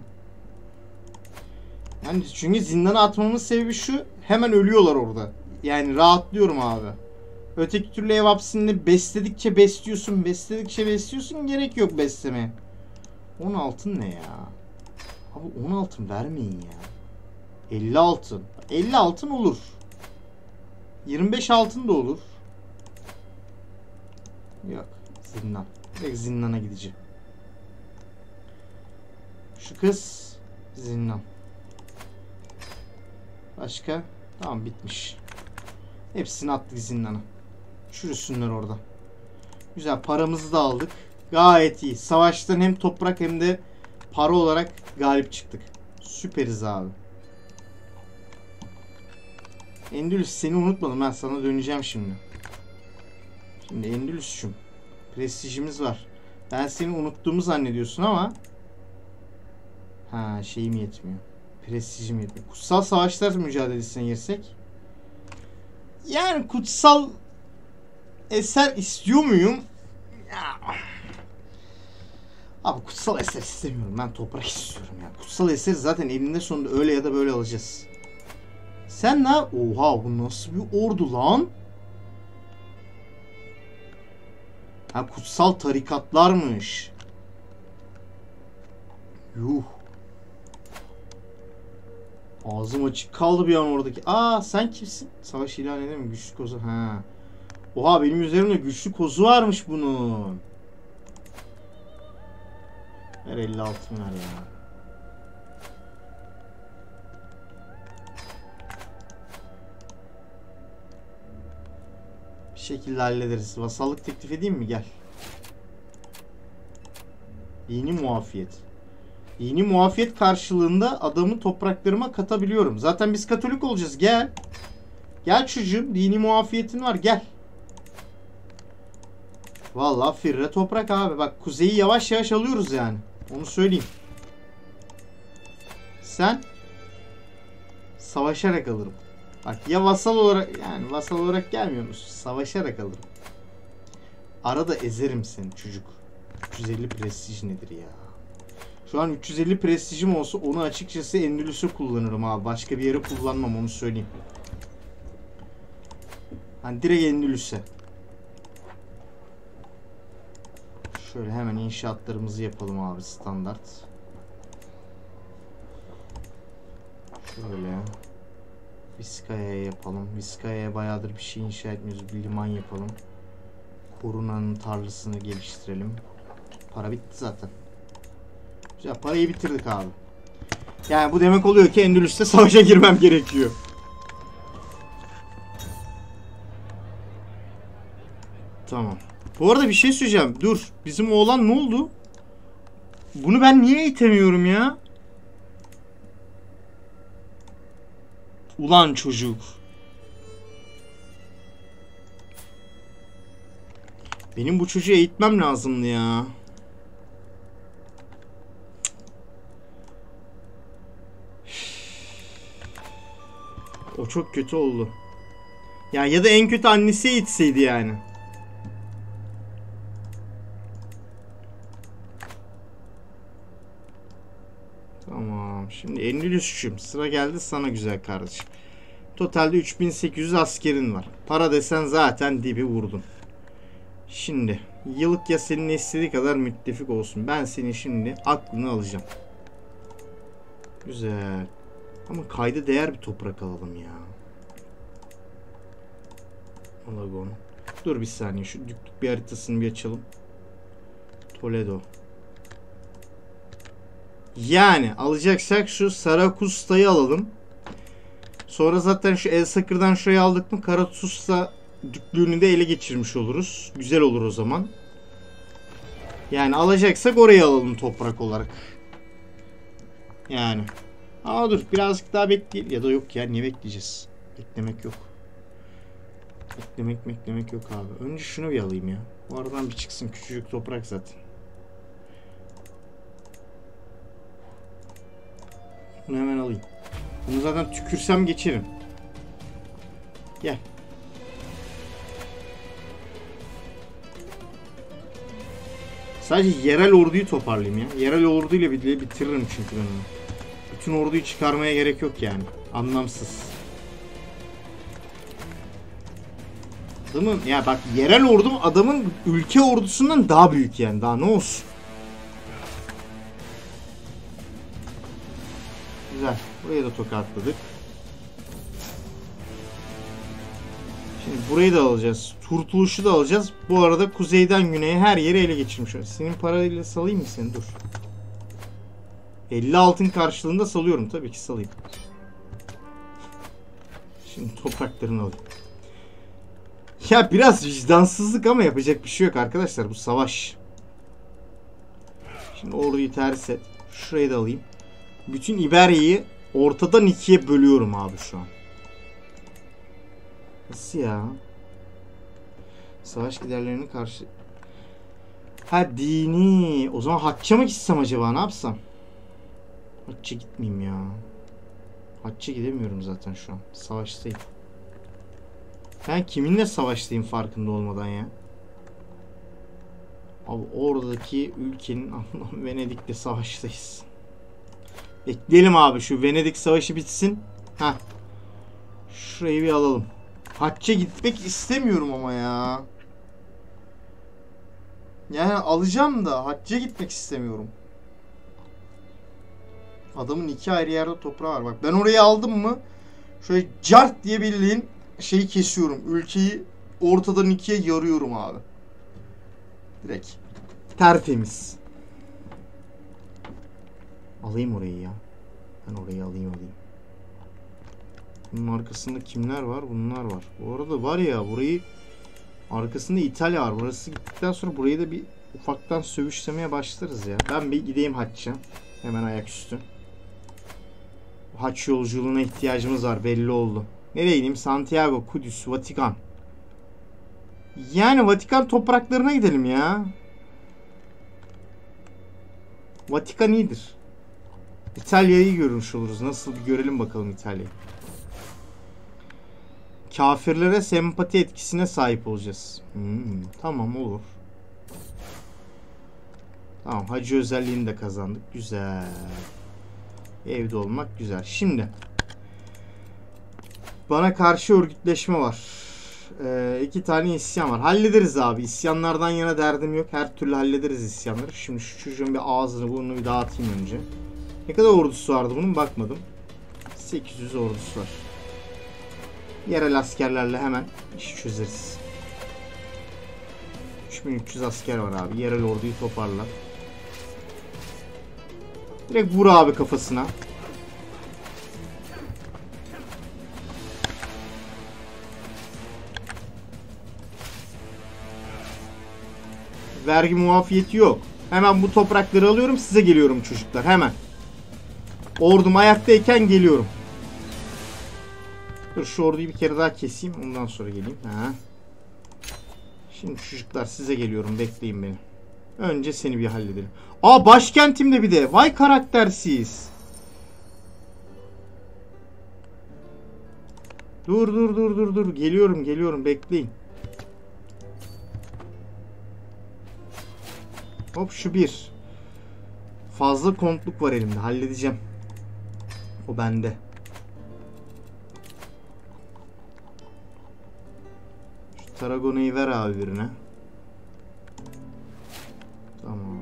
Yani çünkü zindana atmamın sebebi şu. Hemen ölüyorlar orada. Yani rahatlıyorum abi. Öteki türlü ev hapsini besledikçe besliyorsun. Gerek yok beslemeye. 10 altın ne ya? Abi 10 altın vermeyin ya. 50 altın. 50 altın olur. 25 altın da olur. Yok. Zindan. Direkt zindana gideceğim. Şu kız zindan. Başka? Tamam, bitmiş. Hepsini attık zindana. Çürüsünler orada. Güzel, paramızı da aldık. Gayet iyi. Savaştan hem toprak hem de para olarak galip çıktık. Süperiz abi. Endülüs, seni unutmadım. Ben sana döneceğim şimdi. Şimdi Endülüs'cüm. Prestijimiz var. Ben seni unuttuğumu zannediyorsun ama şeyim yetmiyor. Prestijim yetmiyor. Kutsal savaşlar mücadelesine girsek. Yani kutsal eser istiyor muyum? Ya. Abi kutsal eser istemiyorum. Ben toprak istiyorum ya. Kutsal eser zaten elinde sonunda öyle ya da böyle alacağız. Sen ne? Oha, bu nasıl bir ordu lan? Ha, kutsal tarikatlarmış. Yuh. Ağzım açık kaldı bir an oradaki. Aa, sen kimsin? Savaş ilan edemem. Güçlü kozu. Ha. Oha, benim üzerimde güçlü kozu varmış bunun. Ver 50 altın ver ya. Bir şekilde hallederiz. Vasallık teklif edeyim mi? Gel. Dini muafiyet. Dini muafiyet karşılığında adamı topraklarıma katabiliyorum. Zaten biz Katolik olacağız. Gel. Gel çocuğum. Dini muafiyetin var. Gel. Vallahi firre toprak abi. Bak kuzeyi yavaş yavaş alıyoruz yani. Onu söyleyeyim. Sen savaşarak alırım. Bak ya vasal olarak, yani vasal olarak gelmiyor musun? Savaşarak alırım. Arada ezerim seni çocuk. 350 prestij nedir ya? Şu an 350 prestijim olsa onu açıkçası Endülüs'e kullanırım abi. Başka bir yere kullanmam, onu söyleyeyim. Hani direkt Endülüs'e. Şöyle hemen inşaatlarımızı yapalım abi, standart. Şöyle Vizcaya'ya yapalım. Vizcaya'ya bayağıdır bir şey inşa etmiyoruz. Bir liman yapalım. Korunanın tarlasını geliştirelim. Para bitti zaten. Güzel, parayı bitirdik abi. Yani bu demek oluyor ki Endülüs'te savaşa girmem gerekiyor. Tamam. Bu arada bir şey söyleyeceğim. Dur. Bizim oğlan ne oldu? Bunu ben niye itemiyorum ya? Ulan çocuk. Benim bu çocuğu eğitmem lazımdı ya. O çok kötü oldu. Ya da en kötü annesi eğitseydi yani. Tamam. Şimdi Endülüs'cüğüm, sıra geldi sana güzel kardeşim. Totalde 3800 askerin var. Para desen zaten dibi vurdun. Şimdi yıllık ya senin istediği kadar müttefik olsun. Ben senin şimdi aklını alacağım. Güzel. Ama kayda değer bir toprak alalım ya. Alagon. Dur bir saniye, şu düklük bir haritasını bir açalım. Toledo. Yani alacaksak şu Sarakusta'yı alalım. Sonra zaten şu El Sakır'dan şurayı aldık mı Karatusta düklüğünü de ele geçirmiş oluruz. Güzel olur o zaman. Yani alacaksak orayı alalım toprak olarak. Yani. Aa dur birazcık daha bekleyelim. Ya da yok ya, niye bekleyeceğiz? Beklemek yok. Beklemek yok abi. Önce şunu bir alayım ya. Bu aradan bir çıksın, küçücük toprak zaten. Bunu hemen alayım. Bunu zaten tükürsem geçerim. Gel. Sadece yerel orduyu toparlayayım ya. Yerel orduyla bitiririm çünkü ben onu. Bütün orduyu çıkarmaya gerek yok yani. Anlamsız. Adamın ya bak, yerel ordum adamın ülke ordusundan daha büyük yani. Daha ne olsun. Güzel. Buraya da tokatladık. Şimdi burayı da alacağız. Turtuluşu da alacağız. Bu arada kuzeyden güneye her yeri ele geçirmiş. Senin parayla salayım mı seni? Dur. 50 altın karşılığında salıyorum. Tabii ki salayım. Şimdi topraklarını alayım. Ya biraz vicdansızlık ama yapacak bir şey yok arkadaşlar. Bu savaş. Şimdi orduyu ters et. Şurayı da alayım. Bütün İberya'yı ortadan ikiye bölüyorum abi şu an. Nasıl ya? Savaş giderlerine karşı... Ha dini. O zaman hacca mı gitsem acaba, ne yapsam? Hacca gitmeyeyim ya. Hacca gidemiyorum zaten şu an. Savaştayım. Ben kiminle savaştayım farkında olmadan ya. Abi oradaki ülkenin Venedik'le savaştayız. Bekleyelim abi, şu Venedik savaşı bitsin. Heh. Şurayı bir alalım. Hacca gitmek istemiyorum ama ya. Yani alacağım da hacca gitmek istemiyorum. Adamın iki ayrı yerde toprağı var. Bak ben orayı aldım mı şöyle cart diye bildiğin şeyi kesiyorum. Ülkeyi ortadan ikiye yarıyorum abi. Direkt. Tertemiz. Alayım orayı ya. Ben orayı alayım. Bunun arkasında kimler var? Bunlar var. Bu arada var ya, burayı arkasında İtalya var. Burası gittikten sonra burayı da bir Ufaktan sövüşlemeye başlarız ya. Ben bir gideyim hacca. Hemen ayaküstü. Haç yolculuğuna ihtiyacımız var, belli oldu. Nereye gideyim? Santiago, Kudüs, Vatikan. Yani Vatikan topraklarına gidelim ya. Vatikan iyidir. İtalya'yı görmüş oluruz. Nasıl, bir görelim bakalım İtalya'yı. Kafirlere sempati etkisine sahip olacağız. Tamam, olur. Tamam, hacı özelliğini de kazandık. Güzel. Evde olmak güzel. Şimdi bana karşı örgütleşme var. 2 tane isyan var. Hallederiz abi. İsyanlardan yana derdim yok. Her türlü hallederiz isyanları. Şimdi şu çocuğun bir ağzını burnunu bir dağıtayım önce. Ne kadar ordusu vardı bunun, bakmadım. 800 ordusu var. Yerel askerlerle hemen işi çözeriz. 3300 asker var abi. Yerel orduyu toparla. Direkt vur abi kafasına. Vergi muafiyeti yok. Hemen bu toprakları alıyorum, size geliyorum çocuklar, hemen. Ordum ayaktayken geliyorum. Dur, şu orduyu bir kere daha keseyim, ondan sonra geleyim. Şimdi çocuklar size geliyorum, bekleyin beni. Önce seni bir halledelim. Aa, başkentimde bir de. Vay karaktersiz. Dur. Geliyorum, bekleyin. Hop, şu bir. Fazla kontluk var elimde, halledeceğim. O bende. Şu Tarragona'yı ver abi birine. Tamam.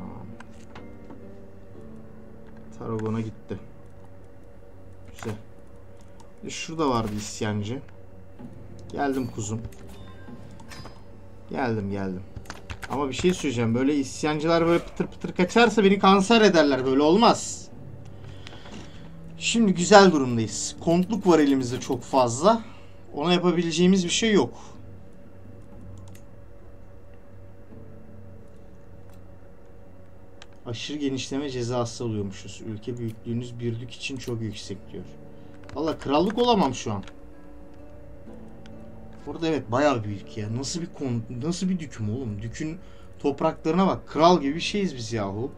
Tarragona gitti. Güzel. Şurada vardı isyancı. Geldim kuzum. Geldim. Ama bir şey söyleyeceğim. Böyle isyancılar böyle pıtır pıtır kaçarsa beni kanser ederler. Böyle olmaz. Şimdi güzel durumdayız. Kontluk var elimizde çok fazla. Ona yapabileceğimiz bir şey yok. Aşırı genişleme cezası alıyormuşuz. Ülke büyüklüğünüz birlik için çok yüksek diyor. Valla krallık olamam şu an. Orada evet bayağı büyük ya. Nasıl bir düküm oğlum? Dükün topraklarına bak. Kral gibi bir şeyiz biz yahu.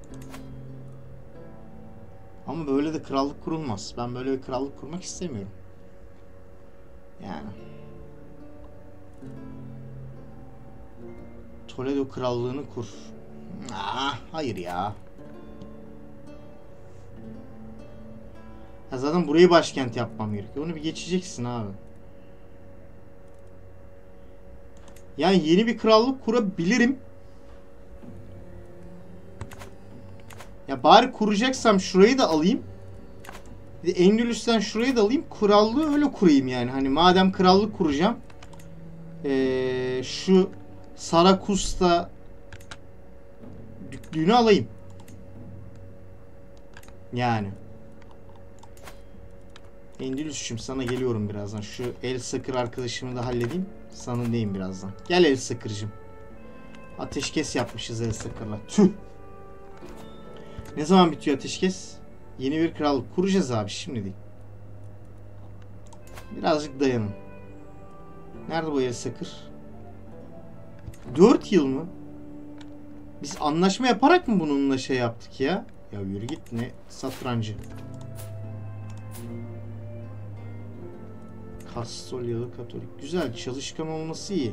Ama böyle de krallık kurulmaz. Ben böyle bir krallık kurmak istemiyorum. Yani. Toledo krallığını kur. Hayır ya. Zaten burayı başkent yapmam gerekiyor. Onu bir geçeceksin abi. Yani yeni bir krallık kurabilirim. Ya bari kuracaksam şurayı da alayım. Bir de Endülüs'ten şurayı da alayım. Krallığı öyle kurayım yani. Hani madem krallık kuracağım. Şu Sarakus'ta düklüğünü alayım. Yani. Endülüs'cüm sana geliyorum birazdan. Şu El Sakır arkadaşımı da halledeyim. Sana neyim birazdan. Gel El Sakır'cım. Ateşkes yapmışız El Sakır'la. Tüh. Ne zaman bitiyor ateşkes? Yeni bir krallık kuracağız abi, şimdi değil. Birazcık dayanın. Nerede bu El Sakır? 4 yıl mı? Biz anlaşma yaparak mı bununla şey yaptık ya? Ya yürü git, ne satrancı. Kastolyalı Katolik. Güzel, çalışkan olması iyi.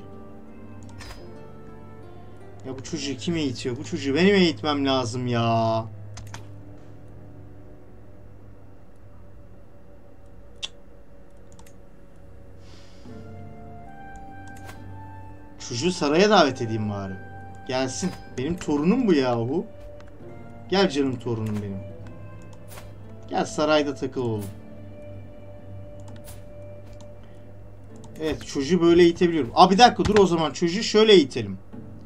Ya bu çocuğu kim eğitiyor? Bu çocuğu benim eğitmem lazım ya. Çocuğu saraya davet edeyim bari. Gelsin. Benim torunum bu yahu. Gel canım torunum benim. Gel sarayda takıl oğlum. Evet, çocuğu böyle eğitebiliyorum. Bir dakika dur, o zaman çocuğu şöyle eğitelim.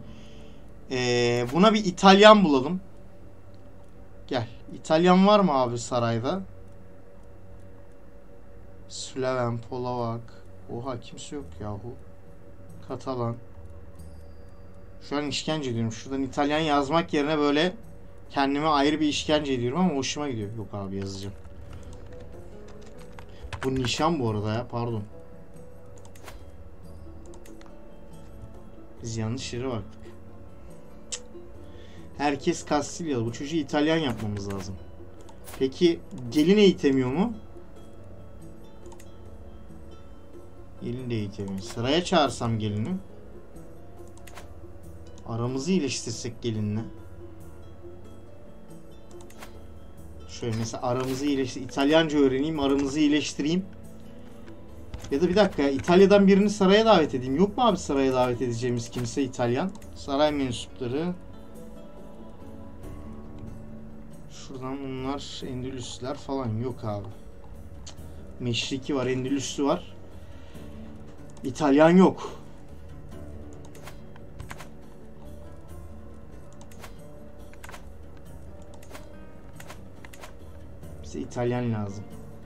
Buna bir İtalyan bulalım. Gel. İtalyan var mı abi sarayda? Slaven, Polavak. Oha, kimse yok yahu. Katalan. Şu an işkence ediyorum. Şuradan İtalyan yazmak yerine böyle kendime ayrı bir işkence ediyorum ama hoşuma gidiyor. Yok abi, yazacağım. Bu nişan bu arada ya, pardon. Biz yanlış yere baktık. Herkes Kastilyalı. Bu çocuğu İtalyan yapmamız lazım. Peki gelin eğitemiyor mu? Gelin de eğitemiyor. Sıraya çağırsam gelini. Aramızı iyileştirsek gelinle. Şöyle mesela aramızı iyileştir. İtalyanca öğreneyim, aramızı iyileştireyim. Ya da bir dakika ya, İtalya'dan birini saraya davet edeyim. Yok mu abi saraya davet edeceğimiz kimse İtalyan? Saray mensupları. Şuradan bunlar Endülüsler falan yok abi. Meşriki var, Endülüslü var. İtalyan yok. Bize İtalyan lazım.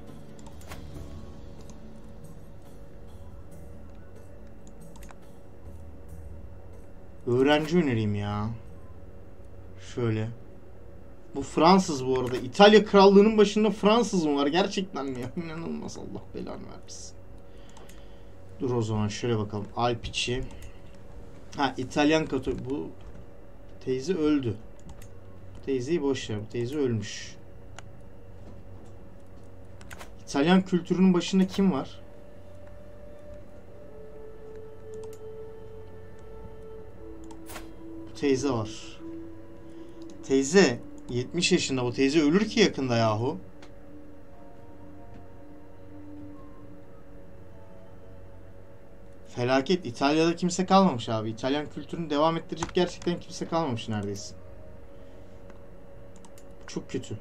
Öğrenci önereyim ya. Şöyle. Bu Fransız bu arada. İtalya krallığının başında Fransız mı var? Gerçekten mi ya? İnanılmaz, Allah belanı vermesin. Dur o zaman şöyle bakalım. Alpici. Ha, İtalyan Katolik. Bu teyze öldü. Teyzeyi boş ver. Bu teyze ölmüş. İtalyan kültürünün başında kim var? Bu teyze var. Teyze 70 yaşında, bu teyze ölür ki yakında yahu. Felaket. İtalya'da kimse kalmamış abi. İtalyan kültürünü devam ettirecek gerçekten kimse kalmamış neredeyse. Çok kötü.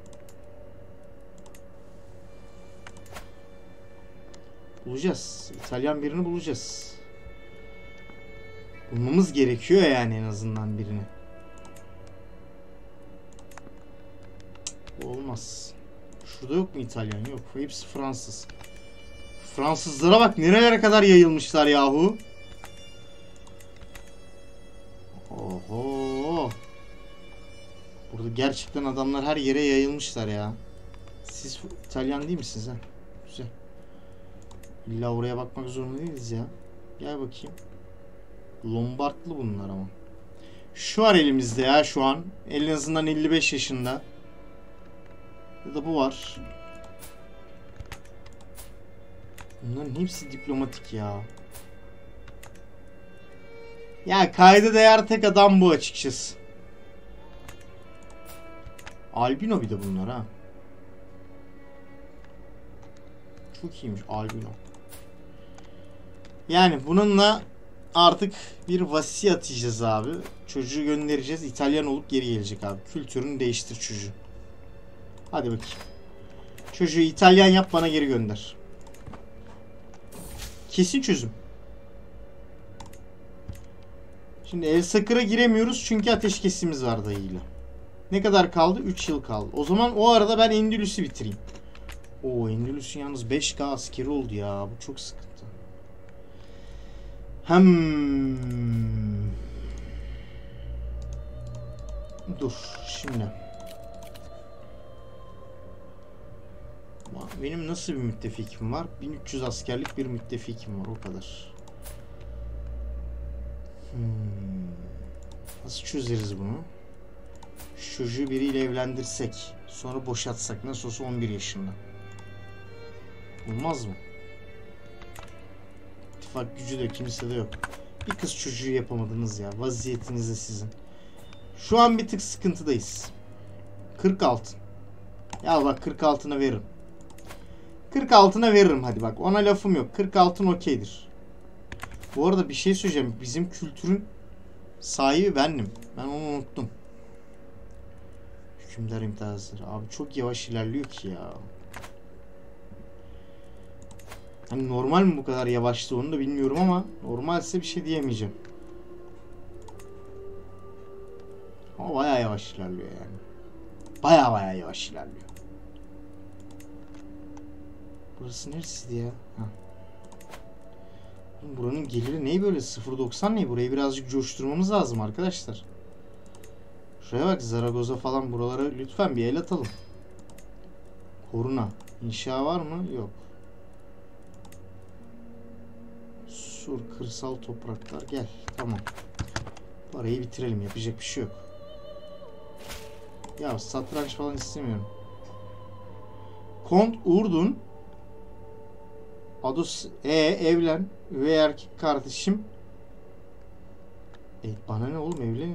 Bulacağız. İtalyan birini bulacağız. Bulmamız gerekiyor yani, en azından birini. Olmaz. Şurada yok mu İtalyan? Yok. Hepsi Fransız. Fransızlara bak nerelere kadar yayılmışlar yahu. Oho. Burada gerçekten adamlar her yere yayılmışlar ya. Siz İtalyan değil misiniz ha? Güzel. İlla oraya bakmak zorunda değiliz ya. Gel bakayım. Lombardlı bunlar ama. Şu var elimizde ya şu an. En azından 55 yaşında. Ya da bu var. Bunların hepsi diplomatik ya. Ya kayda değer tek adam bu açıkçası. Albino bir de bunlar ha. Çok iyiymiş albino. Yani bununla artık bir vasiyet atacağız abi. Çocuğu göndereceğiz. İtalyan olup geri gelecek abi. Kültürünü değiştir çocuğu. Hadi bakayım. Çocuğu İtalyan yap, bana geri gönder. Kesin çözüm. Şimdi El Sakır'a giremiyoruz çünkü ateşkesimiz var dayıyla. Ne kadar kaldı? 3 yıl kaldı. O zaman o arada ben Endülüs'ü bitireyim. Oo, Endülüs'ün yalnız 5K askeri oldu ya. Bu çok sıkıntı. Dur şimdi. Benim nasıl bir müttefikim var? 1300 askerlik bir müttefikim var, o kadar. Nasıl çözeriz bunu? Şu çocuğu biriyle evlendirsek, sonra boşatsak, nasıl olsa 11 yaşında. Olmaz mı? İttifak gücü de kimsede yok. Bir kız çocuğu yapamadınız ya. Vaziyetiniz de sizin. Şu an bir tık sıkıntıdayız. 40 altın. Ya bak 40 altına veririm. 40 altına veririm hadi bak. Ona lafım yok. 40 altın okeydir. Bu arada bir şey söyleyeceğim. Bizim kültürün sahibi bendim. Ben onu unuttum. Hükümdar imtiyazları. Abi çok yavaş ilerliyor ki ya. Hani normal mi bu kadar yavaştı onu da bilmiyorum ama normalse bir şey diyemeyeceğim. Ama bayağı yavaş ilerliyor yani. Bayağı yavaş ilerliyor. Burası neresiydi ya? Heh. Buranın geliri ne böyle? 0.90 ne? Burayı birazcık coşturmamız lazım arkadaşlar. Şuraya bak, Zaragoza falan, buralara lütfen bir el atalım. Koruna. İnşa var mı? Yok. Sur, kırsal topraklar. Gel. Tamam. Parayı bitirelim. Yapacak bir şey yok. Ya satranç falan istemiyorum. Kont Urdun. Ados. Evlen. Üvey erkek kardeşim. Bana ne oğlum, evlenin.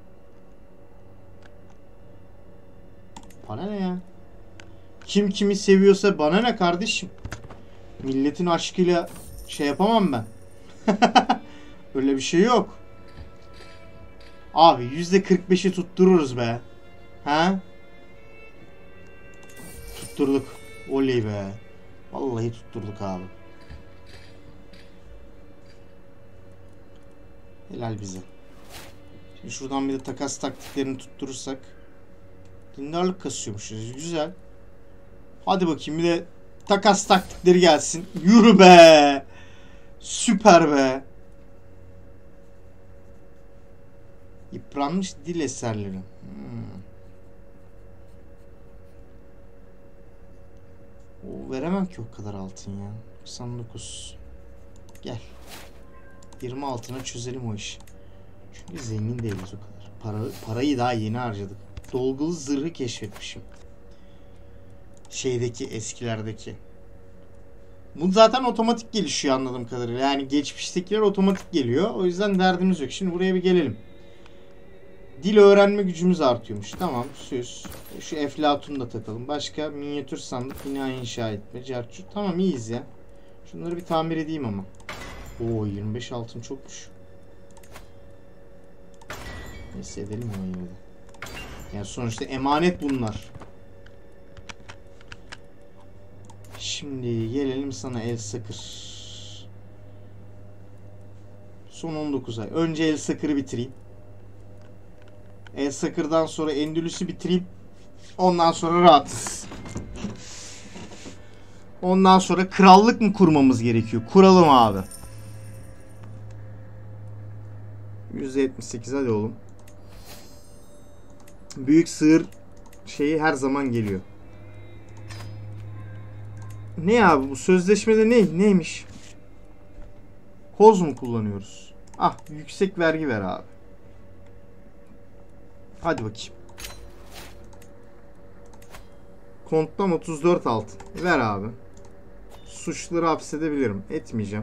Bana ne ya? Kim kimi seviyorsa bana ne kardeşim? Milletin aşkıyla şey yapamam ben. Öyle bir şey yok. Abi %45'i tuttururuz be. Ha? Tutturduk. Oley be. Vallahi tutturduk abi. Helal bize. Şimdi şuradan bir de takas taktiklerini tutturursak. Dindarlık kasıyormuşuz. Güzel. Hadi bakayım bir de takas taktikleri gelsin. Yürü be. Süper be. Yıpranmış dil eserleri. O veremem ki o kadar altın ya. 99. Gel. 20 altına çözelim o işi. Çünkü zengin değiliz o kadar. Parayı daha yeni harcadık. Dolgulu zırhı keşfetmişim. Şeydeki, eskilerdeki. Bu zaten otomatik gelişiyor anladığım kadarıyla. Yani geçmiştekiler otomatik geliyor. O yüzden derdimiz yok. Şimdi buraya bir gelelim. Dil öğrenme gücümüz artıyormuş. Tamam, süs. Şu Eflatun'u da takalım. Başka minyatür sandık, bina inşa etme, carçur. Tamam, iyiyiz ya. Şunları bir tamir edeyim ama. Oo, 25 altın çokmuş. Neyse, edelim ama yine de. Yani sonuçta emanet bunlar. Şimdi gelelim sana Elsakır. Son 19 ay. Önce Elsakır'ı bitireyim. Elsakır'dan sonra Endülüs'ü bitireyim. Ondan sonra rahatız. Ondan sonra krallık mı kurmamız gerekiyor? Kuralım abi. %78 hadi oğlum. Büyük sığır şeyi her zaman geliyor. Ne abi bu sözleşmede neymiş? Koz mu kullanıyoruz? Ah, yüksek vergi ver abi. Hadi bakayım. Konttan 34 altın. Ver abi. Suçluları hapsedebilirim. Etmeyeceğim.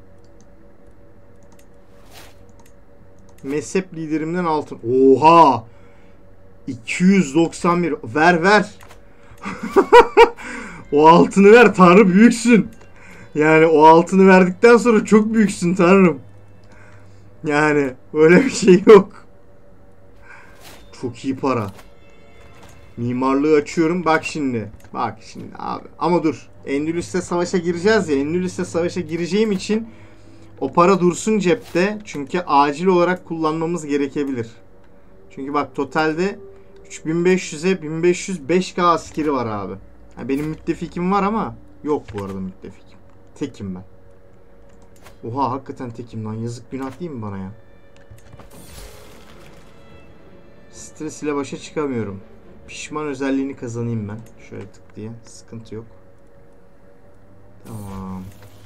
Mezhep liderimden altın. Oha! 291. Ver. O altını ver. Tanrı büyüksün. Yani o altını verdikten sonra çok büyüksün Tanrım. Yani öyle bir şey yok. Çok iyi para. Mimarlığı açıyorum. Bak şimdi abi. Ama dur. Endülüs'te savaşa gireceğiz ya. Endülüs'te savaşa gireceğim için o para dursun cepte. Çünkü acil olarak kullanmamız gerekebilir. Çünkü bak totalde 3500'e 1505k askeri var abi. Yani benim müttefikim var ama yok bu arada müttefikim. Tekim ben. Oha, hakikaten tekim lan. Yazık, günah değil mi bana ya? Stres ile başa çıkamıyorum. Pişman özelliğini kazanayım ben. Şöyle tık diye. Sıkıntı yok. Tamam.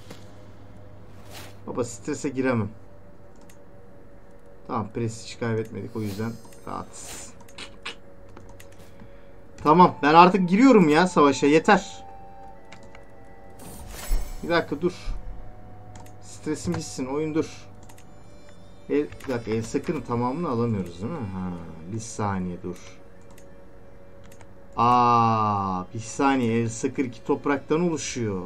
Baba strese giremem. Tamam, prestij kaybetmedik, o yüzden rahatız. Tamam, ben artık giriyorum ya savaşa, yeter. Bir dakika dur. Stresim gitsin, oyun dur. Bir dakika, Elsakır'ın tamamını alamıyoruz değil mi? Ha, bir saniye dur. Bir saniye, Elsakır 2 topraktan oluşuyor.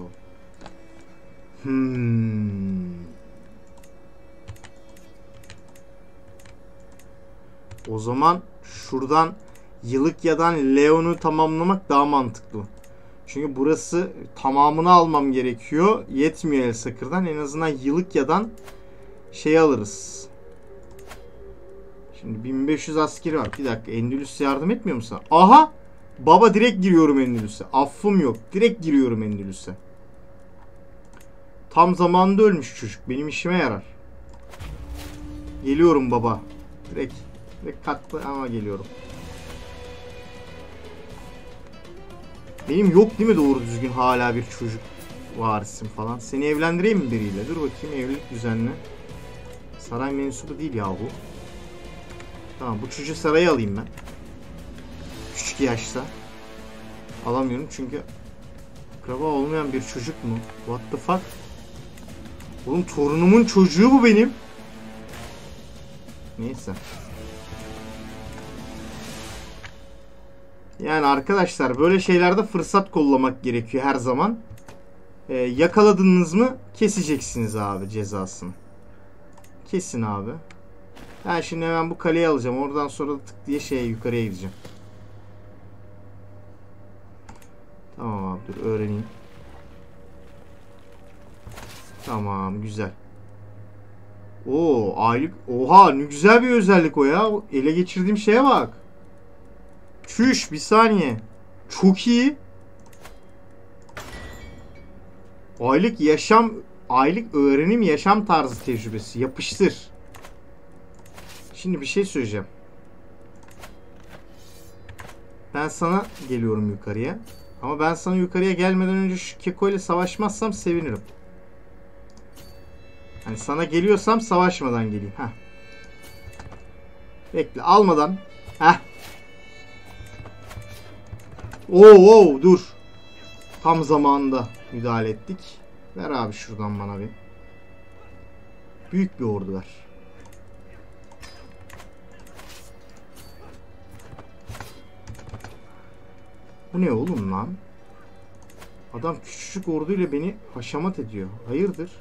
O zaman şuradan Yılıkya'dan Leon'u tamamlamak daha mantıklı. Çünkü burası tamamını almam gerekiyor. Yetmiyor Elsakır'dan. En azından Yılıkya'dan şey alırız. Şimdi 1500 askeri var. Bir dakika, Endülüs yardım etmiyor mu sana? Aha! Baba, direkt giriyorum Endülüs'e. Affım yok. Direkt giriyorum Endülüs'e. Tam zamanında ölmüş çocuk. Benim işime yarar. Geliyorum baba. Direkt katlı ama geliyorum. Benim yok değil mi doğru düzgün hala bir çocuk varisim falan. Seni evlendireyim mi biriyle? Dur bakayım, evlilik düzenle. Saray mensubu değil yahu. Tamam, bu çocuğu saraya alayım ben. Küçük yaşta. Alamıyorum çünkü akraba olmayan bir çocuk mu? What the fuck? Oğlum torunumun çocuğu bu benim. Neyse. Yani arkadaşlar böyle şeylerde fırsat kollamak gerekiyor her zaman. Yakaladınız mı keseceksiniz abi cezasını. Kesin abi. Ben şimdi hemen bu kaleyi alacağım. Oradan sonra da tık diye yukarıya gideceğim. Tamam abi, dur öğreneyim. Tamam, güzel. Oo, aylık. Oha, ne güzel bir özellik o ya. Ele geçirdiğim şeye bak. Çüş, bir saniye. Çok iyi. Aylık öğrenim yaşam tarzı tecrübesi. Yapıştır. Şimdi bir şey söyleyeceğim. Ben sana geliyorum yukarıya. Ama ben sana yukarıya gelmeden önce şu Keko ile savaşmazsam sevinirim. Hani sana geliyorsam savaşmadan geleyim. Heh. Bekle, almadan. Heh. Oo, dur. Tam zamanında müdahale ettik. Ver abi şuradan bana bir. Büyük bir ordu ver. Bu ne oğlum lan? Adam küçücük orduyla beni haşamat ediyor. Hayırdır?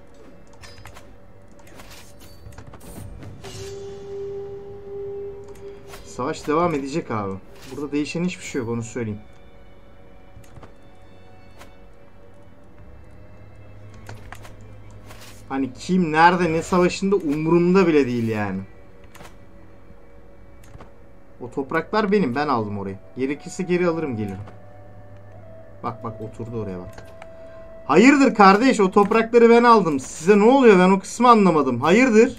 Savaş devam edecek abi. Burada değişen hiçbir şey yok, onu söyleyeyim. Hani kim nerede ne savaşında umurumda bile değil yani. O topraklar benim. Ben aldım orayı. Gerekirse geri alırım, gelirim. Bak oturdu oraya bak. Hayırdır kardeş, o toprakları ben aldım. Size ne oluyor, ben o kısmı anlamadım. Hayırdır?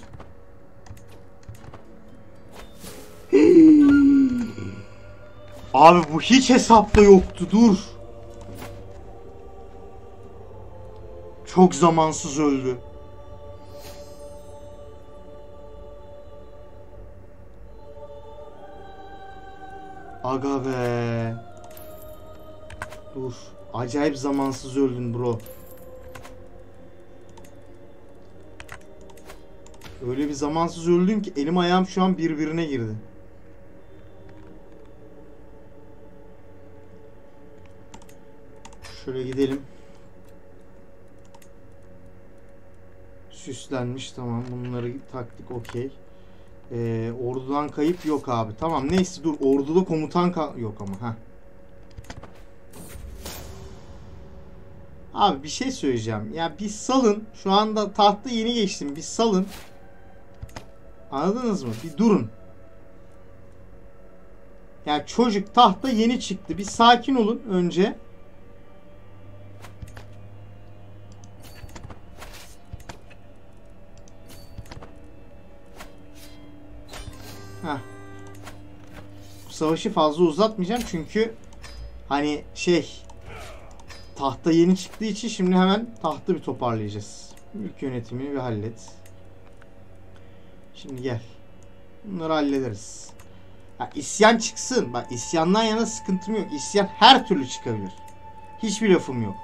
Abi bu hiç hesapta yoktu, dur. Çok zamansız öldü. Aga be. Dur. Acayip zamansız öldün bro. Öyle bir zamansız öldün ki elim ayağım şu an birbirine girdi. Şöyle gidelim. Süslenmiş, tamam, bunları taktık, okey. Ordudan kayıp yok abi. Tamam, neyse, dur, orduda komutan yok ama. Heh. Abi bir şey söyleyeceğim. Ya bir salın. Şu anda tahtı yeni geçtim. Bir salın. Anladınız mı? Bir durun. Ya çocuk tahta yeni çıktı. Bir sakin olun önce. Heh. Bu savaşı fazla uzatmayacağım çünkü hani tahta yeni çıktığı için şimdi hemen tahtı bir toparlayacağız. Ülke yönetimini bir hallet. Şimdi gel. Bunları hallederiz. Ha, isyan çıksın. Bak, isyandan yana sıkıntım yok. İsyan her türlü çıkabilir. Hiçbir lafım yok.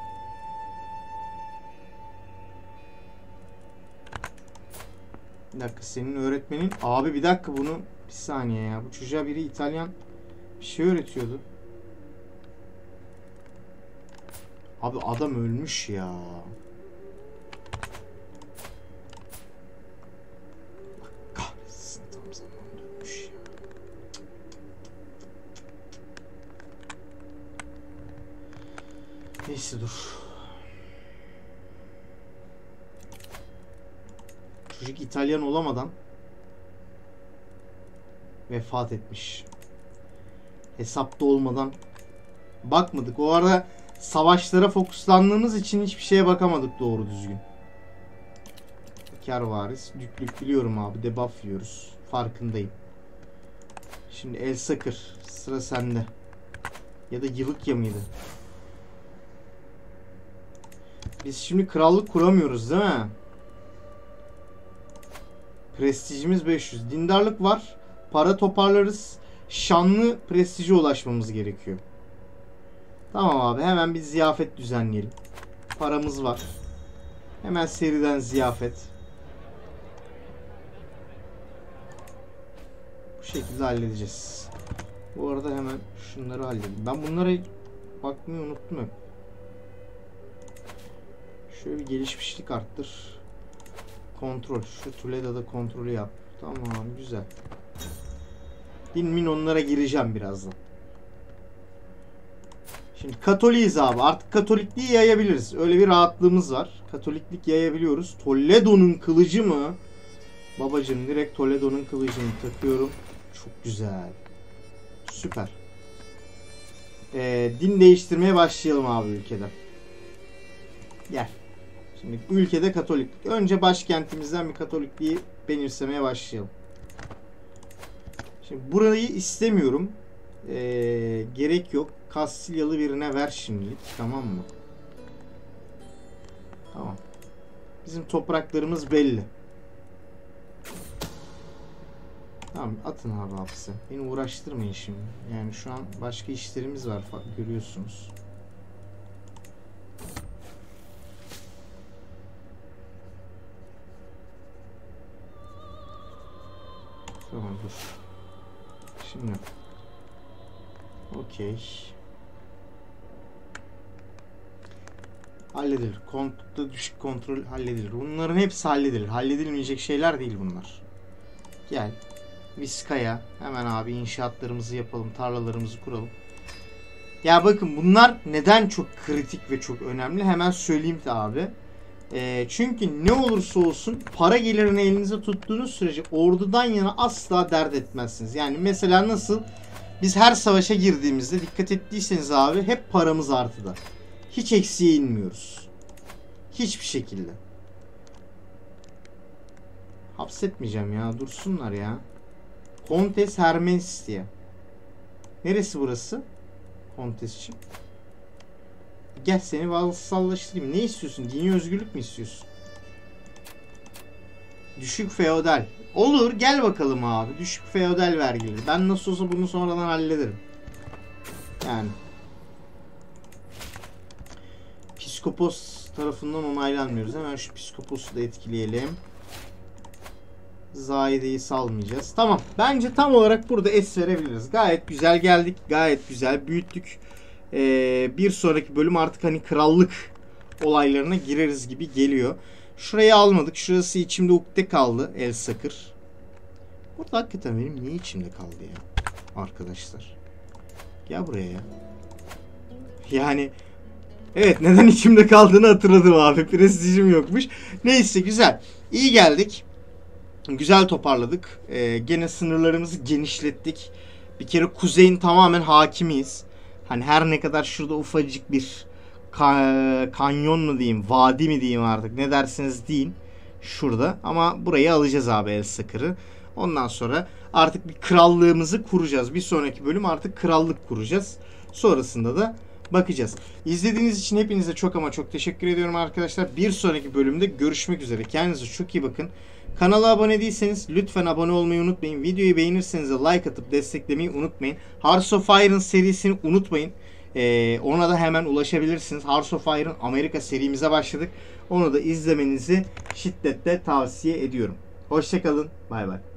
Bir dakika, senin öğretmenin... Abi bir dakika, bunu... Bir saniye ya. Bu çocuğa biri İtalyan bir şey öğretiyordu. Abi adam ölmüş ya. Bak kahretsin, tam zamanında ölmüş ya. Neyse, dur. Çocuk İtalyan olamadan vefat etmiş. Hesapta olmadan bakmadık. O arada savaşlara fokuslandığımız için hiçbir şeye bakamadık doğru düzgün. İnatkar varis. Düklük biliyorum abi. Debuff yiyoruz. Farkındayım. Şimdi Elsakır. Sıra sende. Ya da Yılıkya mıydı? Biz şimdi krallık kuramıyoruz değil mi? Prestijimiz 500. Dindarlık var. Para toparlarız. Şanlı prestije ulaşmamız gerekiyor. Tamam abi, hemen bir ziyafet düzenleyelim. Paramız var. Hemen seriden ziyafet. Bu şekilde halledeceğiz. Bu arada hemen şunları halledelim. Ben bunlara bakmayı unuttum hep. Şöyle bir gelişmişlik arttır. Kontrol. Şu Toledo'da kontrolü yap. Tamam, güzel. Din minonlara gireceğim birazdan. Şimdi Katoliyiz abi. Artık Katolikliği yayabiliriz. Öyle bir rahatlığımız var. Katoliklik yayabiliyoruz. Toledo'nun kılıcı mı? Babacım direkt Toledo'nun kılıcını takıyorum. Çok güzel. Süper. Din değiştirmeye başlayalım abi ülkede. Gel. Şimdi ülkede Katoliklik. Önce başkentimizden bir Katolikliği benimsemeye başlayalım. Şimdi burayı istemiyorum. Gerek yok. Kastilyalı birine ver şimdilik. Tamam mı? Tamam. Bizim topraklarımız belli. Tamam, atın abi hapse. Beni uğraştırmayın şimdi. Yani şu an başka işlerimiz var. Görüyorsunuz. Tamam, dur. Şimdi. Okey. Halledilir. Konutta düşük kontrol halledilir. Bunların hepsi halledilir. Halledilmeyecek şeyler değil bunlar. Gel. Viska'ya. Hemen abi inşaatlarımızı yapalım. Tarlalarımızı kuralım. Ya bakın, bunlar neden çok kritik ve çok önemli? Hemen söyleyeyim de abi. Çünkü ne olursa olsun para gelirini elinize tuttuğunuz sürece ordudan yana asla dert etmezsiniz. Yani mesela nasıl? Biz her savaşa girdiğimizde dikkat ettiyseniz abi hep paramız artıda. Hiç eksiye inmiyoruz. Hiçbir şekilde. Hapsetmeyeceğim ya. Dursunlar ya. Kontes Hermenstia. Neresi burası? Kontesçi. Gel seni vasallaştırayım. Ne istiyorsun? Dini özgürlük mü istiyorsun? Düşük feodal. Olur, gel bakalım abi. Düşük feodal vergileri. Ben nasıl olsa bunu sonradan hallederim. Yani. Piskopos tarafından onaylanmıyoruz. Hemen şu piskoposu da etkileyelim. Zahide'yi salmayacağız. Tamam. Bence tam olarak burada es verebiliriz. Gayet güzel geldik. Gayet güzel büyüttük. Bir sonraki bölüm artık hani krallık olaylarına gireriz gibi geliyor. Şurayı almadık. Şurası içimde ukde kaldı. Elsakır. Burada hakikaten benim niye içimde kaldı ya? Arkadaşlar. Gel buraya ya. Yani evet, neden içimde kaldığını hatırladım abi. Prestijim yokmuş. Neyse, güzel. İyi geldik. Güzel toparladık. Gene sınırlarımızı genişlettik. Bir kere kuzeyin tamamen hakimiyiz. Hani her ne kadar şurada ufacık bir kanyon mu diyeyim, vadi mi diyeyim artık, ne dersiniz deyin. Şurada. Ama burayı alacağız abi, Elsakır'ı. Ondan sonra artık bir krallığımızı kuracağız. Bir sonraki bölüm artık krallık kuracağız. Sonrasında da bakacağız. İzlediğiniz için hepinize çok ama çok teşekkür ediyorum arkadaşlar. Bir sonraki bölümde görüşmek üzere. Kendinize çok iyi bakın. Kanala abone değilseniz lütfen abone olmayı unutmayın. Videoyu beğenirseniz de like atıp desteklemeyi unutmayın. Hearts of Iron serisini unutmayın. Ona da hemen ulaşabilirsiniz. Hearts of Iron Amerika serimize başladık. Onu da izlemenizi şiddetle tavsiye ediyorum. Hoşçakalın. Bay bay.